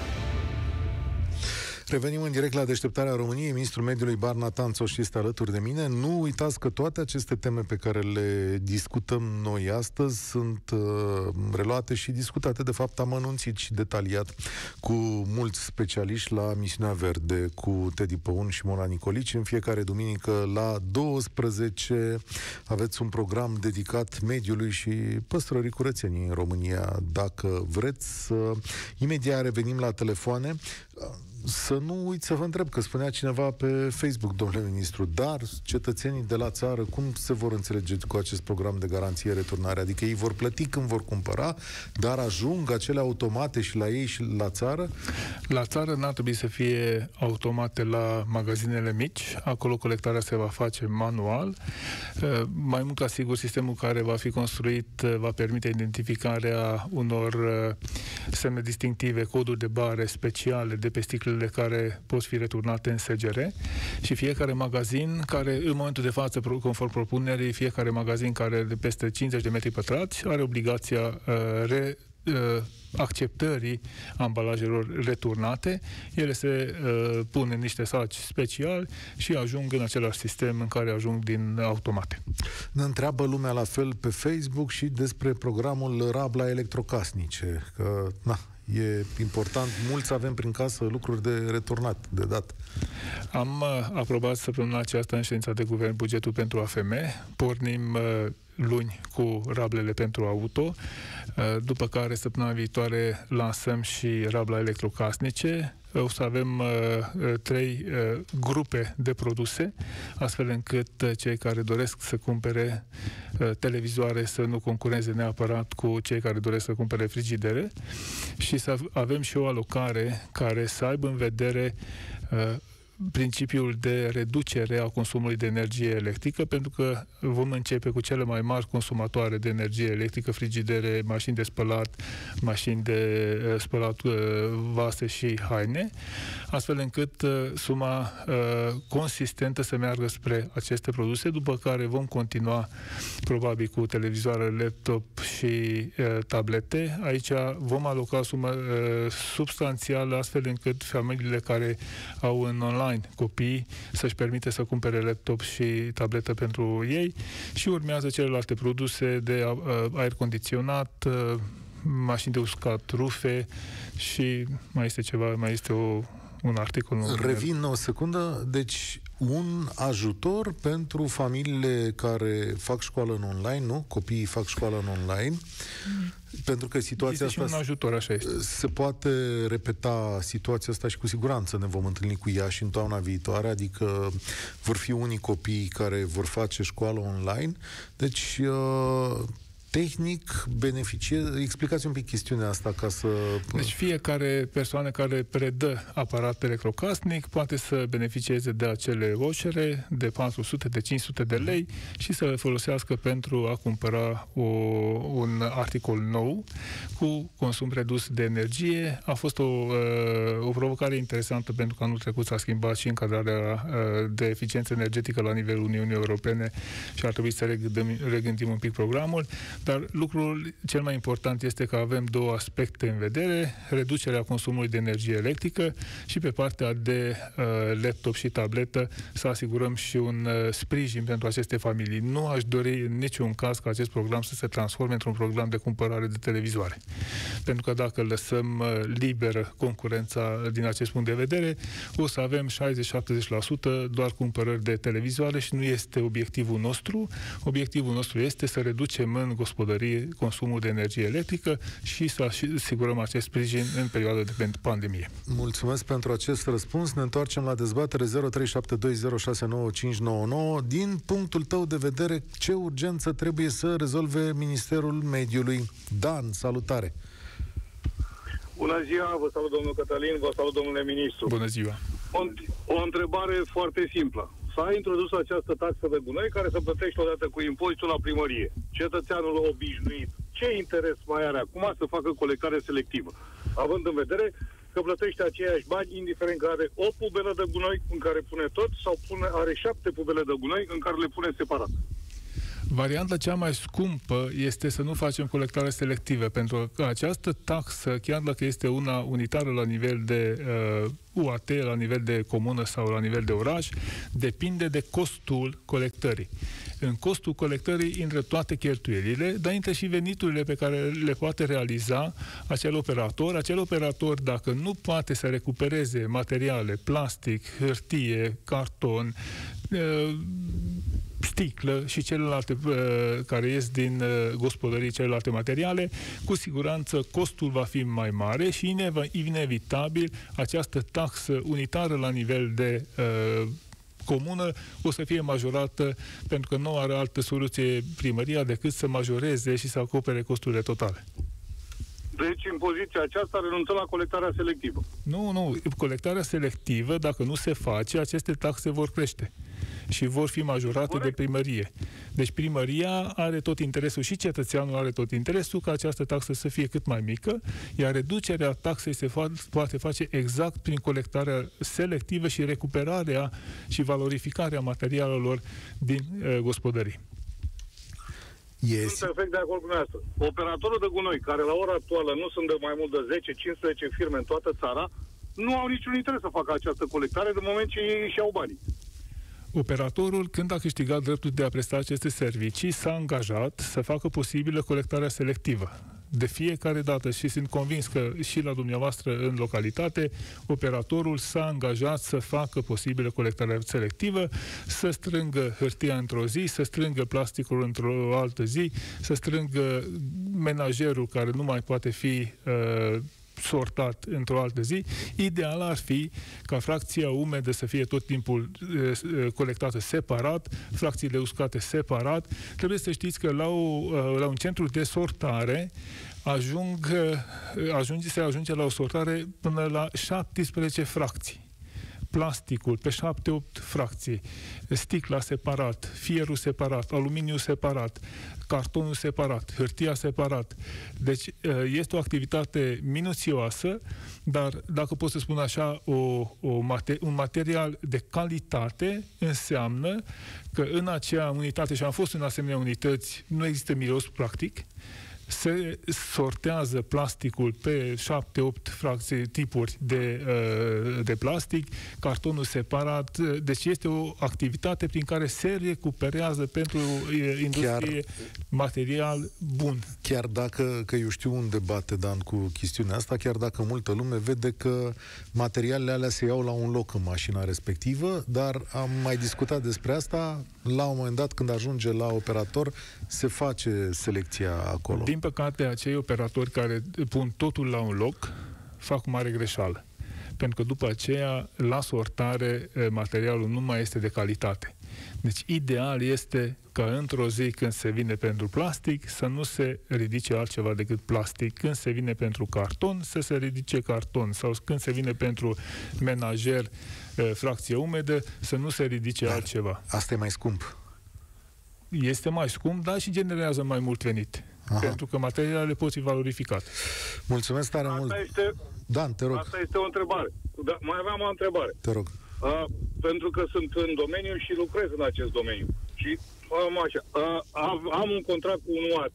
Revenim în direct la Deșteptarea României. Ministrul Mediului Barna Tanțoș este alături de mine. Nu uitați că toate aceste teme pe care le discutăm noi astăzi sunt uh, reluate și discutate, de fapt, amănunțit și detaliat cu mulți specialiști la Misiunea Verde, cu Tedi Păun și Mona Nicolici. În fiecare duminică la douăsprezece aveți un program dedicat mediului și păstrării curățenii în România. Dacă vreți, uh, imediat revenim la telefoane. Să nu uit să vă întreb, că spunea cineva pe Facebook, domnule ministru, dar cetățenii de la țară, cum se vor înțelege cu acest program de garanție returnare? Adică ei vor plăti când vor cumpăra, dar ajung acele automate și la ei și la țară? La țară n-ar trebui să fie automate la magazinele mici, acolo colectarea se va face manual. Mai mult ca sigur, sistemul care va fi construit va permite identificarea unor semne distinctive, coduri de bare speciale de pe sticlele care pot fi returnate în S G R și fiecare magazin care, în momentul de față, conform propunerii, fiecare magazin care de peste cincizeci de metri pătrați are obligația uh, re, uh, acceptării ambalajelor returnate. Ele se uh, pun în niște saci speciali și ajung în același sistem în care ajung din automate. Ne întreabă lumea la fel pe Facebook și despre programul Rabla electrocasnice, că, na, e important, mulți avem prin casă lucruri de returnat, de dat. Am uh, aprobat săptămâna aceasta în ședința de guvern bugetul pentru A F M. Pornim uh, luni cu rablele pentru auto, uh, după care săptămâna viitoare lansăm și rabla electrocasnice. O să avem uh, trei uh, grupe de produse, astfel încât uh, cei care doresc să cumpere uh, televizoare să nu concureze neapărat cu cei care doresc să cumpere frigidere și să avem și o alocare care să aibă în vedere uh, principiul de reducere a consumului de energie electrică, pentru că vom începe cu cele mai mari consumatoare de energie electrică, frigidere, mașini de spălat, mașini de uh, spălat uh, vase și haine, astfel încât uh, suma uh, consistentă să meargă spre aceste produse, după care vom continua probabil cu televizoare, laptop și uh, tablete. Aici vom aloca o sumă uh, substanțială, astfel încât familiile care au în online copii să-și permite să cumpere laptop și tabletă pentru ei și urmează celelalte produse de aer condiționat, mașini de uscat rufe și mai este ceva, mai este o, un articol. Revin o secundă, deci un ajutor pentru familiile care fac școală în online, nu? Copiii fac școală în online. Mm. Pentru că situația este asta un ajutor, așa este. Se poate repeta situația asta și cu siguranță ne vom întâlni cu ea și în toamna viitoare, adică vor fi unii copii care vor face școală online. Deci uh, tehnic beneficiez... Explicați un pic chestiunea asta ca să... Deci fiecare persoană care predă aparat electrocasnic poate să beneficieze de acele vouchere de patru sute, de cinci sute de lei și să le folosească pentru a cumpăra o, un articol nou cu consum redus de energie. A fost o, o provocare interesantă pentru că anul trecut s-a schimbat și încadrarea de eficiență energetică la nivelul Uniunii Europene și ar trebui să regândim, regândim un pic programul. Dar lucrul cel mai important este că avem două aspecte în vedere: reducerea consumului de energie electrică și pe partea de uh, laptop și tabletă să asigurăm și un uh, sprijin pentru aceste familii. Nu aș dori în niciun caz ca acest program să se transforme într-un program de cumpărare de televizoare. Pentru că dacă lăsăm uh, liberă concurența din acest punct de vedere, o să avem șaizeci-șaptezeci la sută doar cumpărări de televizoare și nu este obiectivul nostru. Obiectivul nostru este să reducem în gospodărie consumul de energie electrică și să asigurăm acest sprijin în perioada de pandemie. Mulțumesc pentru acest răspuns. Ne întoarcem la dezbatere. Zero trei șapte doi zero șase nouă cinci nouă nouă. Din punctul tău de vedere, ce urgență trebuie să rezolve Ministerul Mediului? Dan, salutare! Bună ziua, vă salut domnul Cătălin, vă salut domnule ministru. Bună ziua! O, o întrebare foarte simplă. S-a introdus această taxă de gunoi care se plătește odată cu impozitul la primărie. Cetățeanul obișnuit, ce interes mai are acum să facă colectare selectivă? Având în vedere că plătește aceiași bani, indiferent că are o pubelă de gunoi în care pune tot sau pune, are șapte pubele de gunoi în care le pune separat. Varianta cea mai scumpă este să nu facem colectare selectivă, pentru că această taxă, chiar dacă este una unitară la nivel de uh, U A T, la nivel de comună sau la nivel de oraș, depinde de costul colectării. În costul colectării intră toate cheltuielile, dar intră și veniturile pe care le poate realiza acel operator. Acel operator, dacă nu poate să recupereze materiale, plastic, hârtie, carton, uh, sticlă și celelalte uh, care ies din uh, gospodării, celelalte materiale, cu siguranță costul va fi mai mare și inevitabil această taxă unitară la nivel de uh, comună o să fie majorată, pentru că nu are altă soluție primăria decât să majoreze și să acopere costurile totale. Deci, în poziția aceasta, renunțăm la colectarea selectivă. Nu, nu. Colectarea selectivă, dacă nu se face, aceste taxe vor crește și vor fi majorate Corect. de primărie. Deci primăria are tot interesul și cetățeanul are tot interesul ca această taxă să fie cât mai mică, iar reducerea taxei se fa- poate face exact prin colectarea selectivă și recuperarea și valorificarea materialelor din uh, gospodării. Yes. Sunt perfect de acord cu dumneavoastră. Operatorul de gunoi, care la ora actuală nu sunt de mai mult de zece cincisprezece firme în toată țara, nu au niciun interes să facă această colectare de moment ce ei își iau banii. Operatorul, când a câștigat dreptul de a presta aceste servicii, s-a angajat să facă posibilă colectarea selectivă. De fiecare dată, și sunt convins că și la dumneavoastră în localitate, operatorul s-a angajat să facă posibilă colectarea selectivă, să strângă hârtia într-o zi, să strângă plasticul într-o altă zi, să strângă menajerul care nu mai poate fi uh, sortat într-o altă zi. Ideal ar fi ca fracția umedă să fie tot timpul uh, colectată separat, fracțiile uscate separat. Trebuie să știți că la, o, uh, la un centru de sortare ajung, uh, ajunge, se ajunge la o sortare până la șaptesprezece fracții. Plasticul pe șapte opt fracții, sticla separat, fierul separat, aluminiul separat, cartonul separat, hârtia separat. Deci este o activitate minuțioasă, dar dacă pot să spun așa, o, o mate- un material de calitate înseamnă că în acea unitate, și am fost în asemenea unități, nu există miros practic, se sortează plasticul pe șapte opt fracții, tipuri de, de plastic, cartonul separat, deci este o activitate prin care se recuperează pentru industrie chiar, material bun. Chiar dacă, că eu știu unde bate Dan cu chestiunea asta, chiar dacă multă lume vede că materialele alea se iau la un loc în mașina respectivă, dar am mai discutat despre asta, la un moment dat când ajunge la operator, se face selecția acolo. Din păcate, acei operatori care pun totul la un loc fac o mare greșeală. Pentru că după aceea, la sortare, materialul nu mai este de calitate. Deci, ideal este ca într-o zi când se vine pentru plastic, să nu se ridice altceva decât plastic. Când se vine pentru carton, să se ridice carton. Sau când se vine pentru menajer, fracție umedă, să nu se ridice dar altceva. Asta e mai scump. Este mai scump, dar și generează mai mult venit. Aha. Pentru că materialele pot fi valorificate. Mulțumesc tare asta mult. Este, Dan, te rog. Asta este o întrebare. Da, mai aveam o întrebare. Te rog. Uh, pentru că sunt în domeniu și lucrez în acest domeniu. Și am așa. Uh, am un contract cu un U A T.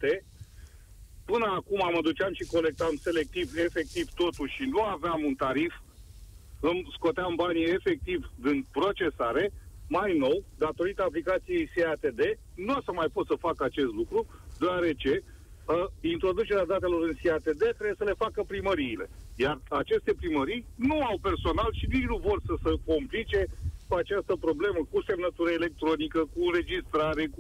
Până acum mă duceam și colectam selectiv, efectiv totul și nu aveam un tarif. Îmi scoteam banii efectiv din procesare. Mai nou, datorită aplicației S A T D, nu o să mai pot să fac acest lucru, deoarece uh, introducerea datelor în S A T D trebuie să le facă primăriile. Iar aceste primării nu au personal și nici nu vor să se complice cu această problemă, cu semnătură electronică, cu registrare, cu...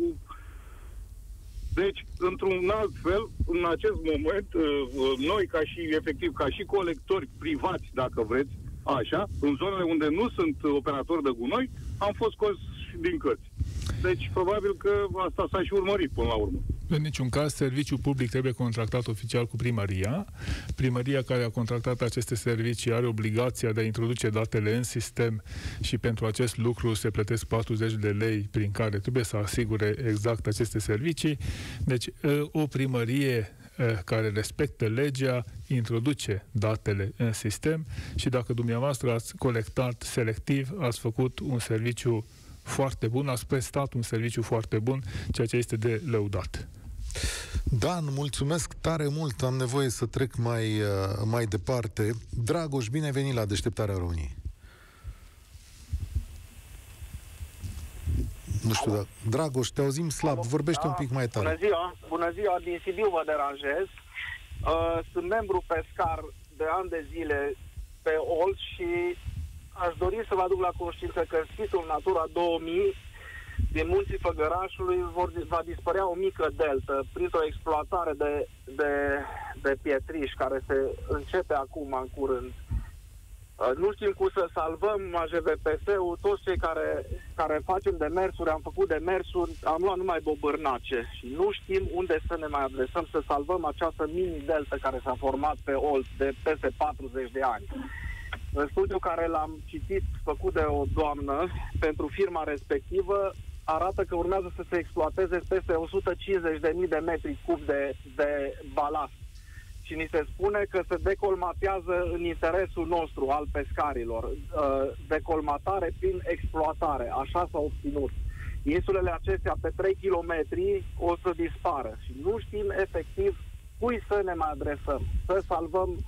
Deci, într-un alt fel, în acest moment, uh, noi, ca și, efectiv, ca și colectori privați, dacă vreți, așa, în zonele unde nu sunt operatori de gunoi, am fost scos din cărți. Deci, probabil că asta s-a și urmărit până la urmă. În niciun caz, serviciul public trebuie contractat oficial cu primăria. Primăria care a contractat aceste servicii are obligația de a introduce datele în sistem și pentru acest lucru se plătesc patruzeci de lei prin care trebuie să asigure exact aceste servicii. Deci, o primărie care respectă legea, introduce datele în sistem și dacă dumneavoastră ați colectat selectiv, ați făcut un serviciu foarte bun, ați prestat un serviciu foarte bun, ceea ce este de lăudat. Dan, mulțumesc tare mult, am nevoie să trec mai, mai departe. Dragoș, bine ai venit la Deșteptarea României. Nu știu, dar Dragoș, te auzim slab, vorbește da, un pic mai tare. Bună ziua, bună ziua, din Sibiu vă deranjez. Uh, sunt membru pescar de ani de zile pe Olt și aș dori să vă aduc la conștiință că în schitul Natura două mii din munții Făgărașului vor, va dispărea o mică deltă printr-o exploatare de, de, de pietriș care se începe acum în curând. Nu știm cum să salvăm A J V P S-ul, toți cei care, care facem demersuri, am făcut demersuri, am luat numai bobârnace și nu știm unde să ne mai adresăm să salvăm această mini-deltă care s-a format pe Olt de peste patruzeci de ani. În studiul care l-am citit, făcut de o doamnă pentru firma respectivă, arată că urmează să se exploateze peste o sută cincizeci de mii de metri cub de, de balast. Și ni se spune că se decolmatează în interesul nostru, al pescarilor. Decolmatare prin exploatare. Așa s-a obținut. Insulele acestea pe trei kilometri o să dispară. Și nu știm efectiv cui să ne mai adresăm. Să salvăm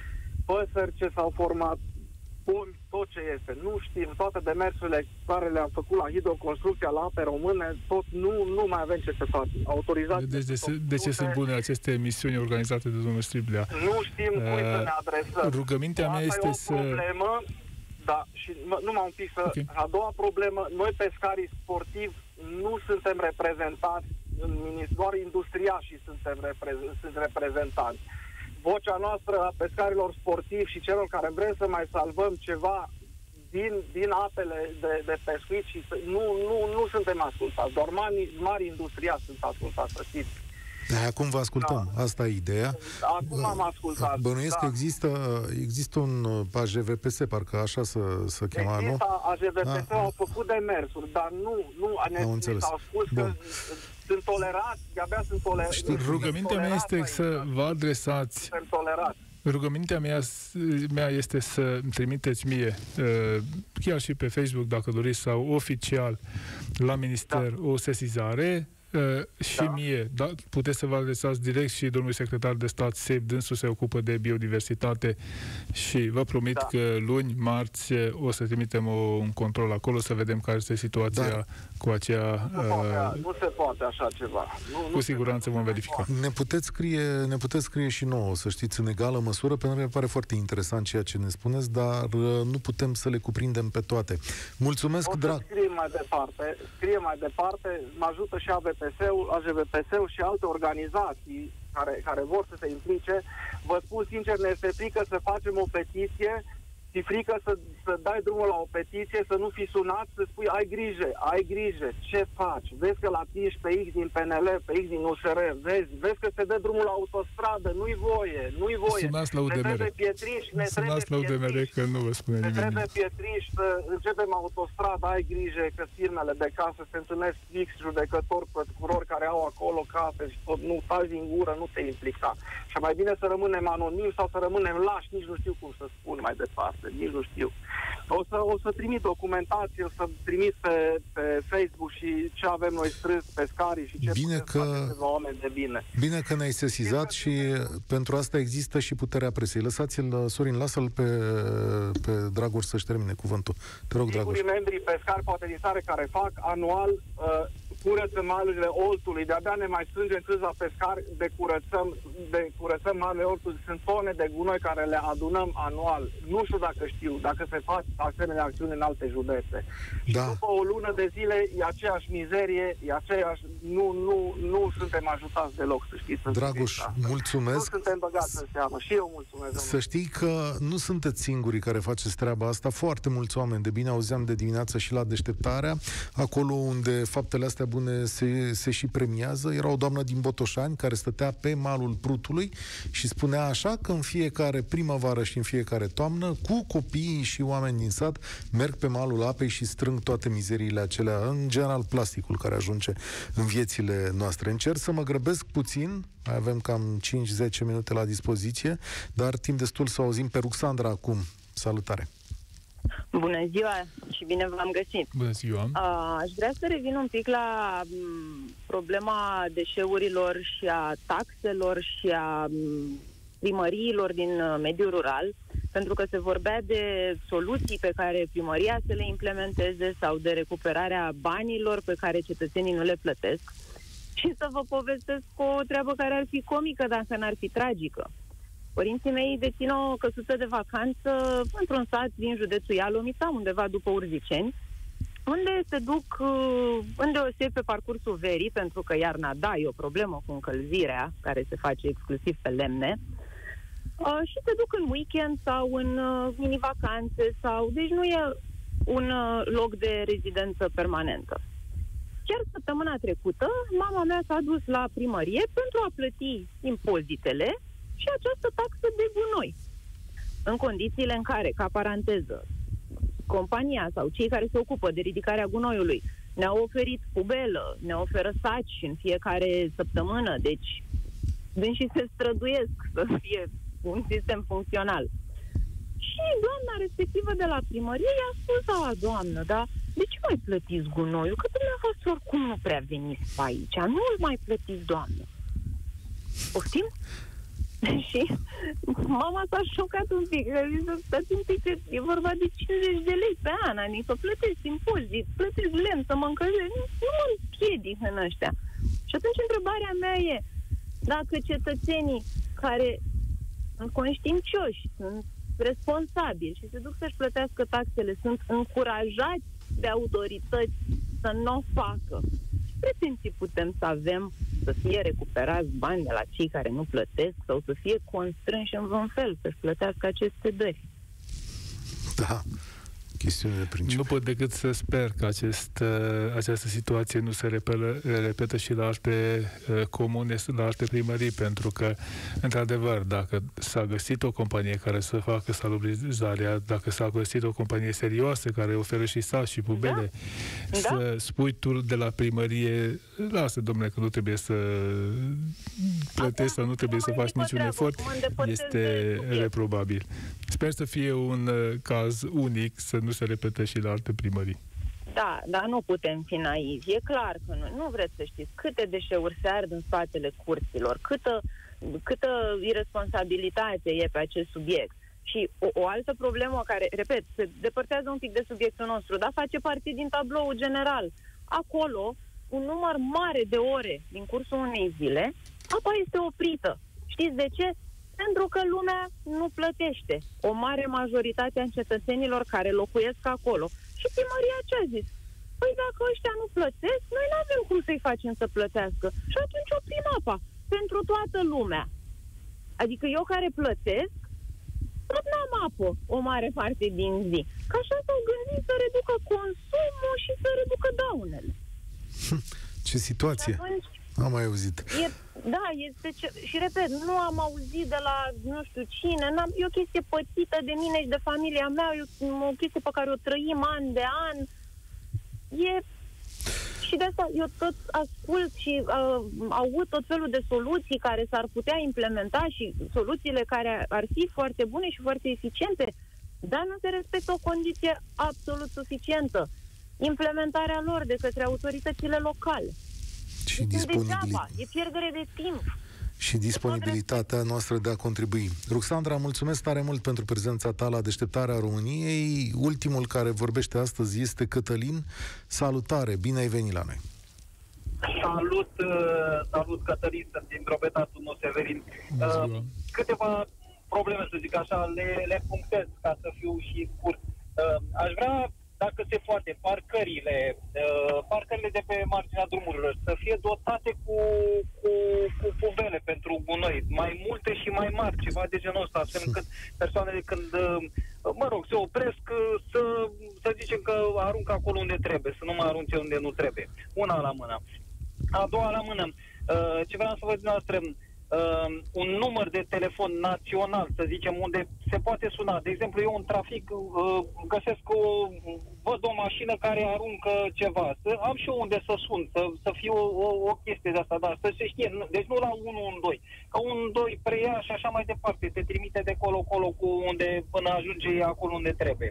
păsări ce s-au format, pomi, tot ce este. Nu știm, toate demersurile care le-am făcut la hidroconstrucția, la ape române, tot nu, nu mai avem ce să facem. Autorizații. Deci de, ce, de ce sunt bune aceste emisiuni organizate de domnul Striblea? Nu știm uh, cui să ne adresăm. Rugămintea mea este să... Asta e o problemă, da, și numai un pic să... Okay. A doua problemă, noi pescarii sportivi nu suntem reprezentați în minister, doar industriașii suntem repre- sunt reprezentați. Vocea noastră a pescarilor sportivi și celor care vrem să mai salvăm ceva din, din apele de, de pescuit și să, nu, nu, nu suntem ascultați. Doar mari, mari industriați sunt ascultați, să știți. Da, acum vă ascultăm. Da. Asta e ideea. Acum am ascultat. Bănuiesc da. că există, există un A J V P S, parcă așa să, să chema, nu? Există A J V P S, au făcut demersuri, dar nu, nu ne au spus Bun. că sunt tolerați, de-abia sunt tolerați. Știi, rugămintea mea este aici, să vă adresați... Sunt tolerați. Rugămintea mea, mea este să trimiteți mie, chiar și pe Facebook, dacă doriți, sau oficial, la minister, da. o sesizare, și da. mie, da, puteți să vă adresați direct și domnul secretar de stat S E P, dânsul se ocupă de biodiversitate și vă promit da. că luni, marți, o să trimitem o, un control acolo să vedem care este situația da. cu aceea... Nu, uh, poate, nu se poate așa ceva. Nu, cu nu siguranță vom verifica. Ne puteți, scrie, ne puteți scrie și nouă, să știți, în egală măsură, pentru că mi pare foarte interesant ceea ce ne spuneți, dar nu putem să le cuprindem pe toate. Mulțumesc, o drag! Scrie mai departe, scrie mai departe, mă ajută și A V P S-ul, A J V P S-ul și alte organizații care, care vor să se implice. Vă spun sincer, ne este frică să facem o petiție, și frică să, să dai drumul la o petiție, să nu fi sunat, să spui ai grijă, ai grijă, ce faci? Vezi că la atingi pe X din P N L, pe X din U S R, vezi, vezi că se dă drumul la autostradă, nu-i voie, nu-i voie. Sunați la U D M R. Ne trebuie pietriș, ne Sunați la U D M R, că nu vă spune ne nimeni. Ne trebuie pietriș, să începem autostrada, ai grijă că firmele de casă se întâlnesc fix judecători, procurori care au acolo case și tot, nu taci din gură, nu te implica. Și mai bine să rămânem anonimi sau să rămânem lași, nici nu știu cum să spun mai departe. Nici nu știu. O să, o să trimit documentație, o să trimit pe, pe Facebook și ce avem noi strâns, pescarii și ce bine putem că, face oameni de bine. Bine că ne-ai sesizat și pentru asta există și puterea presei. Lăsați-l, Sorin, lasă-l pe, pe Dragoș să-și termine cuvântul. Te rog, Dragoș. Sigurii membrii pescari poate din țară care fac anual uh, curăță malurile Oltului. De-abia ne mai strângem câțiva pescari de curățăm, de curățăm malurile Oltului. Sunt tone de gunoi care le adunăm anual. Nu știu dacă știu, dacă se fac asemenea acțiuni în alte județe. Da. Și după o lună de zile e aceeași mizerie, e aceeași... Nu, nu, nu suntem ajutați deloc, să știți. Dragoș, mulțumesc. Nu suntem băgați în seamă. Și eu mulțumesc. Domnule. Să știi că nu sunteți singurii care faceți treaba asta. Foarte mulți oameni de bine auzeam de dimineață și la Deșteptarea, acolo unde faptele astea bune se, se și premiază. Era o doamnă din Botoșani care stătea pe malul Prutului și spunea așa că în fiecare primăvară și în fiecare toamnă, cu copiii și oameni din sat, merg pe malul apei și strâng toate mizeriile acelea, în general plasticul care ajunge în viețile noastre. Încerc să mă grăbesc puțin, mai avem cam cinci zece minute la dispoziție, dar timp destul să auzim pe Ruxandra acum. Salutare! Bună ziua și bine v-am găsit. Bună ziua! Uh, aș vrea să revin un pic la m, problema deșeurilor și a taxelor și a m, primăriilor din uh, mediul rural, pentru că se vorbea de soluții pe care primăria să le implementeze sau de recuperarea banilor pe care cetățenii nu le plătesc. Și să vă povestesc o treabă care ar fi comică dacă n-ar fi tragică. Părinții mei dețin o căsuță de vacanță într-un sat din județul Ialomița, undeva după Urziceni, unde se duc îndeosebi pe parcursul verii, pentru că iarna, da, e o problemă cu încălzirea, care se face exclusiv pe lemne, și se duc în weekend sau în mini-vacanțe, sau... deci nu e un loc de rezidență permanentă. Chiar săptămâna trecută, mama mea s-a dus la primărie pentru a plăti impozitele și această taxă de gunoi. În condițiile în care, ca paranteză, compania sau cei care se ocupă de ridicarea gunoiului ne-au oferit pubelă, ne oferă saci în fiecare săptămână, deci dânsii se străduiesc să fie un sistem funcțional. Și doamna respectivă de la primărie i-a spus: a, doamnă, dar de ce mai plătiți gunoiul? Că dumneavoastră oricum nu prea veniți pe aici. Nu-l mai plătiți, doamnă. Poftim? Și mama s-a șocat un pic. A zis: stați un pic, că e vorba de cincizeci de lei pe an, adică plătesc impozit, plătesc lemn, să mă încălzesc. Nu, nu mă împiedic în ăștia. Și atunci întrebarea mea e: dacă cetățenii care sunt conștiincioși, sunt responsabili și se duc să-și plătească taxele, sunt încurajați de autorități să nu o facă, ce pretenții putem să avem să fie recuperați bani de la cei care nu plătesc sau să fie constrânși în vreun fel să-și plătească aceste dări? Da, chestiune de principiu. Nu pot decât să sper că acest, această situație nu se repelă, repetă și la alte uh, comune, la alte primării, pentru că, într-adevăr, dacă s-a găsit o companie care să facă salubrizarea, dacă s-a găsit o companie serioasă care oferă și saci și pubele, da. să da. spui tu de la primărie: lasă, domnule, că nu trebuie să plătești sau nu trebuie să faci niciun efort, este reprobabil. Sper să fie un uh, caz unic, să nu se repetă și la alte primării. Da, dar nu putem fi naivi. E clar că nu. Nu vreți să știți câte deșeuri se ard în spatele curților, câtă, câtă irresponsabilitate e pe acest subiect. Și o, o altă problemă care, repet, se depărtează un pic de subiectul nostru, dar face parte din tabloul general. Acolo, un număr mare de ore din cursul unei zile, apa este oprită. Știți de ce? Pentru că lumea nu plătește. O mare majoritate a cetățenilor care locuiesc acolo. Și primăria ce a zis? Păi dacă ăștia nu plătesc, noi nu avem cum să-i facem să plătească. Și atunci oprim apa pentru toată lumea. Adică eu care plătesc, tot n-am apă o mare parte din zi. Că așa s-au gândit să reducă consumul și să reducă daunele. Ce situație! Atunci, am mai auzit. E, da, este ce, și repet, nu am auzit de la nu știu cine, n-am, e o chestie pățită de mine și de familia mea, e o, o chestie pe care o trăim an de an. E... Și de asta eu tot ascult și uh, aud tot felul de soluții care s-ar putea implementa și soluțiile care ar fi foarte bune și foarte eficiente, dar nu se respectă o condiție absolut suficientă: implementarea lor de către autoritățile locale. Și e disponibilitate. E pierdere de timp. Și disponibilitatea noastră de a contribui. Ruxandra, mulțumesc tare mult pentru prezența ta la Deșteptarea României. Ultimul care vorbește astăzi este Cătălin. Salutare, bine ai venit la noi. Salut, salut Cătălin, sunt din Drobetatul meu, Severin. Uh, câteva probleme, să zic așa, le, le punctez ca să fiu și scurt. Uh, aș vrea, dacă se poate, parcările, uh, parcările de pe marginea drumurilor să fie dotate cu, cu, cu pubele pentru gunoi, mai multe și mai mari, ceva de genul ăsta, astfel încât persoanele când, uh, mă rog, se opresc, uh, să, să zicem că aruncă acolo unde trebuie, să nu mai arunce unde nu trebuie. Una la mână. A doua la mână, uh, ce vreau să văd dumneavoastră, Uh, un număr de telefon național, să zicem, unde se poate suna. De exemplu, eu în trafic uh, găsesc o, văd o mașină care aruncă ceva. Să am și eu unde să sun, să, să fie o, o, o chestie de asta, dar să se știe. Deci nu la unu unu doi. Că unu unu doi preia și așa mai departe. Te trimite de colo-colo cu unde, până ajunge acolo unde trebuie.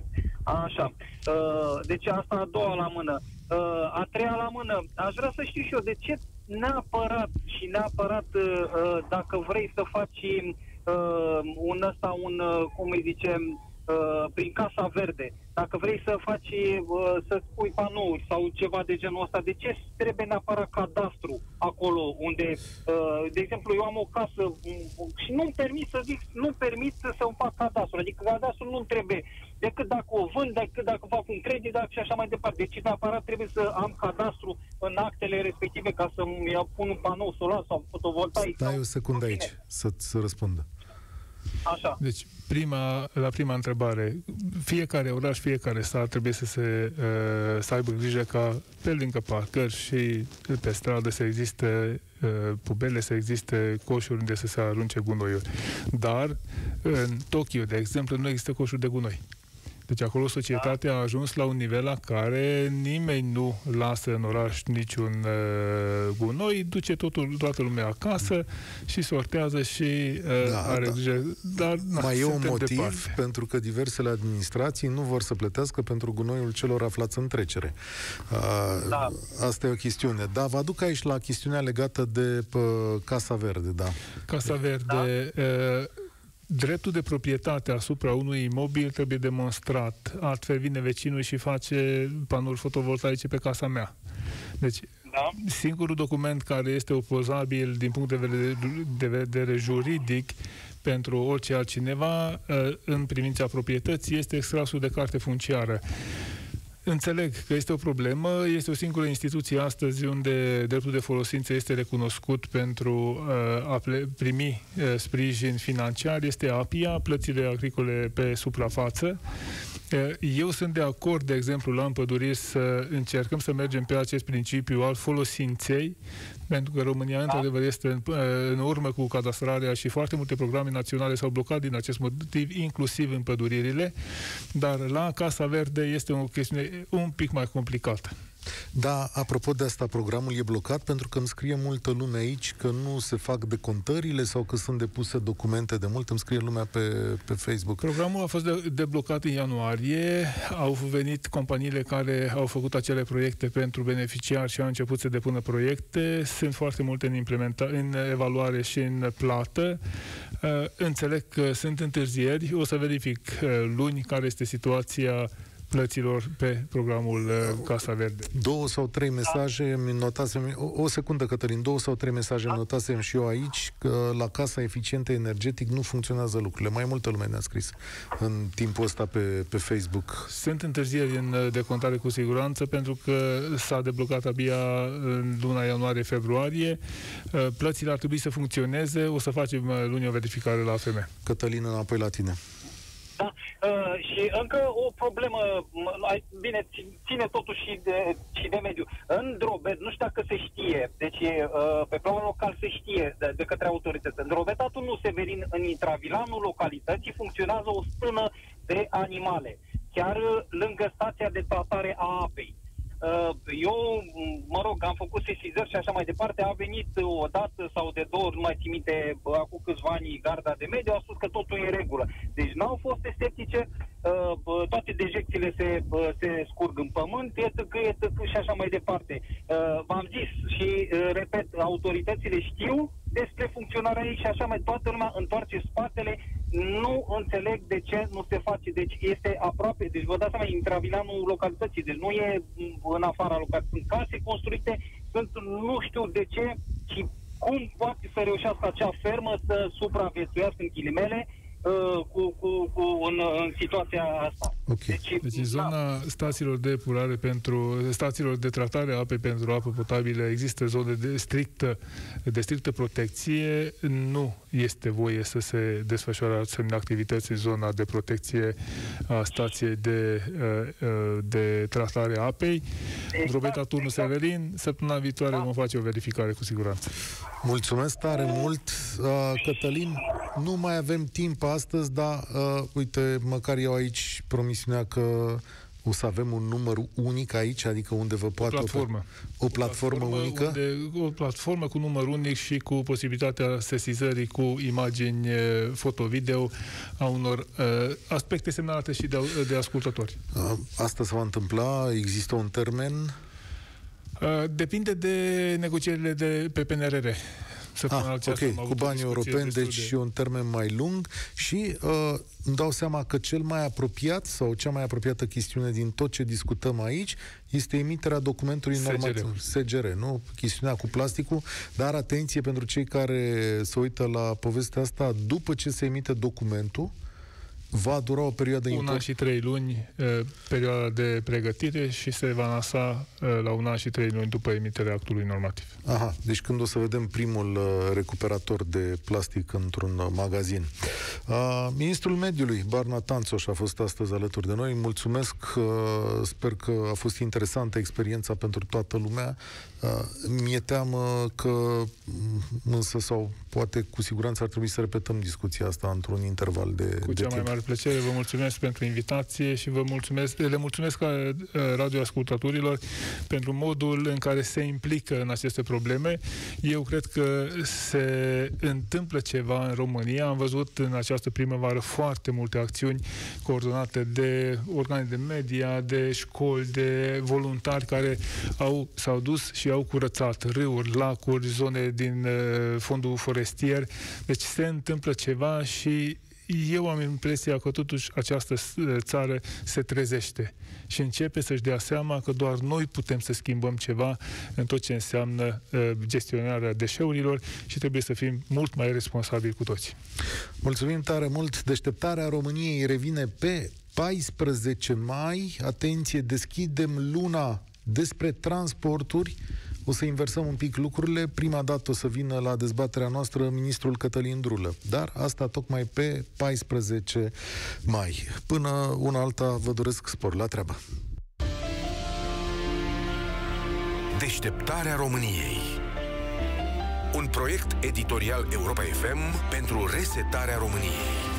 Așa. Uh, deci asta a doua la mână. Uh, a treia la mână, aș vrea să știu și eu de ce neapărat și neapărat uh, dacă vrei să faci uh, un ăsta, un, uh, cum îi zicem, uh, prin Casa Verde, dacă vrei să faci, uh, să spui panouri sau ceva de genul ăsta, de ce trebuie neapărat cadastru acolo unde, uh, de exemplu, eu am o casă um, și nu-mi permit să zic, nu-mi permit să-mi fac cadastru, adică cadastru nu trebuie decât dacă o vând, decât dacă fac un credit, dacă și așa mai departe. Deci neapărat trebuie să am cadastru în actele respective ca să-mi pun un panou solar sau fotovoltaic. Stai sau... o secundă aici să-ți răspundă. Așa. Deci, prima, la prima întrebare, fiecare oraș, fiecare stat trebuie să, se, uh, să aibă grijă ca pe lângă parcări și pe stradă să existe uh, pubele, să existe coșuri unde să se arunce gunoiuri. Dar în Tokyo, de exemplu, nu există coșuri de gunoi. Deci acolo societatea a ajuns la un nivel la care nimeni nu lasă în oraș niciun uh, gunoi, duce totul, toată lumea acasă și sortează și uh, da, are da. grijă. Dar, na, mai e un motiv departe. pentru că diversele administrații nu vor să plătească pentru gunoiul celor aflați în trecere. Uh, da. Asta e o chestiune. Da, vă aduc aici la chestiunea legată de uh, Casa Verde, da. Casa Verde... Da? Uh, Dreptul de proprietate asupra unui imobil trebuie demonstrat. Altfel vine vecinul și face panouri fotovoltaice pe casa mea. Deci, da. Singurul document care este opozabil din punct de vedere, de vedere juridic pentru orice altcineva în privința proprietății este extrasul de carte funciară. Înțeleg că este o problemă, este o singură instituție astăzi unde dreptul de folosință este recunoscut pentru uh, a primi uh, sprijin financiar, este A P I A, plățile agricole pe suprafață. Uh, eu sunt de acord, de exemplu, la împăduriri să încercăm să mergem pe acest principiu al folosinței, pentru că România, într-adevăr, este în, în urmă cu cadastrarea și foarte multe programe naționale s-au blocat din acest motiv, inclusiv împăduririle, dar la Casa Verde este o chestiune un pic mai complicată. Da, apropo de asta, programul e blocat pentru că îmi scrie multă lume aici că nu se fac decontările sau că sunt depuse documente de mult, îmi scrie lumea pe, pe Facebook. Programul a fost de, deblocat în ianuarie, au venit companiile care au făcut acele proiecte pentru beneficiari și au început să depună proiecte, sunt foarte multe în, implementa- în evaluare și în plată. Uh, înțeleg că sunt întârzieri, o să verific uh, luni care este situația plăților pe programul uh, Casa Verde. Două sau trei mesaje îmi notasem, o, o secundă, Cătălin, două sau trei mesaje îmi notasem și eu aici că la Casa Eficientă Energetic nu funcționează lucrurile. Mai multă lume ne-a scris în timpul ăsta pe, pe Facebook. Sunt întârzieri în decontare cu siguranță pentru că s-a deblocat abia în luna ianuarie-februarie. Plățile ar trebui să funcționeze. O să facem luni o verificare la A F M. Cătălin, înapoi la tine. Da, uh, și încă o problemă, bine, ține totuși și de, și de mediu. În Drobet, nu știu dacă se știe, deci uh, pe plan local se știe de, de către autorități. În Drobetatul nu Severin, în intravilanul localității, funcționează o stână de animale, chiar lângă stația de tratare a apei. Eu, mă rog, am făcut sesizări și așa mai departe, a venit o dată sau de două ori, nu mai țin minte, acum câțiva ani, garda de mediu, a spus că totul e în regulă. Deci n-au fost sceptice, toate dejecțiile se, se scurg în pământ, e tăcă, e tăcă și așa mai departe. V-am zis și, repet, autoritățile știu despre funcționarea ei și așa mai toată lumea întoarce spatele, nu înțeleg de ce nu se face. Deci este aproape, deci vă dați seama, intravilanul localității, deci nu e în afara localității. Sunt case construite, sunt nu știu de ce și cum poate să reușească acea fermă să supraviețuiască în ghilimele uh, cu, cu, cu, în, în situația asta. Okay. Deci, deci în zona da. stațiilor de epurare pentru, stațiilor de tratare a apei pentru apă potabilă există zone de strictă, de strictă protecție. Nu este voie să se desfășoare asemenea activități în zona de protecție a stației de, de tratare a apei. Exact, Drobeta Turnul exact. Severin, săptămâna viitoare da. vom face o verificare cu siguranță. Mulțumesc tare mult, uh, Cătălin. Nu mai avem timp astăzi, dar uh, uite, măcar eu aici promisiunea că O să avem un număr unic aici, adică unde vă poate... O platformă. O platformă, o platformă unică? Unde, o platformă cu număr unic și cu posibilitatea sesizării cu imagini foto-video a unor uh, aspecte semnalate și de, de ascultători. Asta se va întâmpla? Există un termen? Uh, depinde de negocierile de pe P N R R. Ah, ok, cu banii europeni, deci de... un termen mai lung și uh, îmi dau seama că cel mai apropiat sau cea mai apropiată chestiune din tot ce discutăm aici este emiterea documentului normativ, S G R, nu? Chestiunea cu plasticul, dar atenție pentru cei care se uită la povestea asta, după ce se emite documentul, va dura o perioadă importantă. Un an și trei luni, perioada de pregătire și se va lansa la un an și trei luni după emiterea actului normativ. Aha, deci când o să vedem primul recuperator de plastic într-un magazin. Ministrul Mediului, Barna Tanțoș, a fost astăzi alături de noi. Mulțumesc, sper că a fost interesantă experiența pentru toată lumea. Mi-e teamă că însă, sau poate cu siguranță ar trebui să repetăm discuția asta într-un interval de, cu de cea timp. Mai mare plăcere, vă mulțumesc pentru invitație și vă mulțumesc, le mulțumesc ca radioascultătorilor pentru modul în care se implică în aceste probleme. Eu cred că se întâmplă ceva în România. Am văzut în această primăvară foarte multe acțiuni coordonate de organe de media, de școli, de voluntari care au, s-au dus și au curățat râuri, lacuri, zone din fondul forestier. Deci se întâmplă ceva și eu am impresia că totuși această țară se trezește și începe să-și dea seama că doar noi putem să schimbăm ceva în tot ce înseamnă uh, gestionarea deșeurilor și trebuie să fim mult mai responsabili cu toți. Mulțumim tare mult! Deșteptarea României revine pe paisprezece mai. Atenție, deschidem luna despre transporturi. O să inversăm un pic lucrurile. Prima dată o să vină la dezbaterea noastră ministrul Cătălin Drulă. Dar asta tocmai pe paisprezece mai. Până una alta vă doresc spor la treabă. Deșteptarea României. Un proiect editorial Europa F M pentru resetarea României.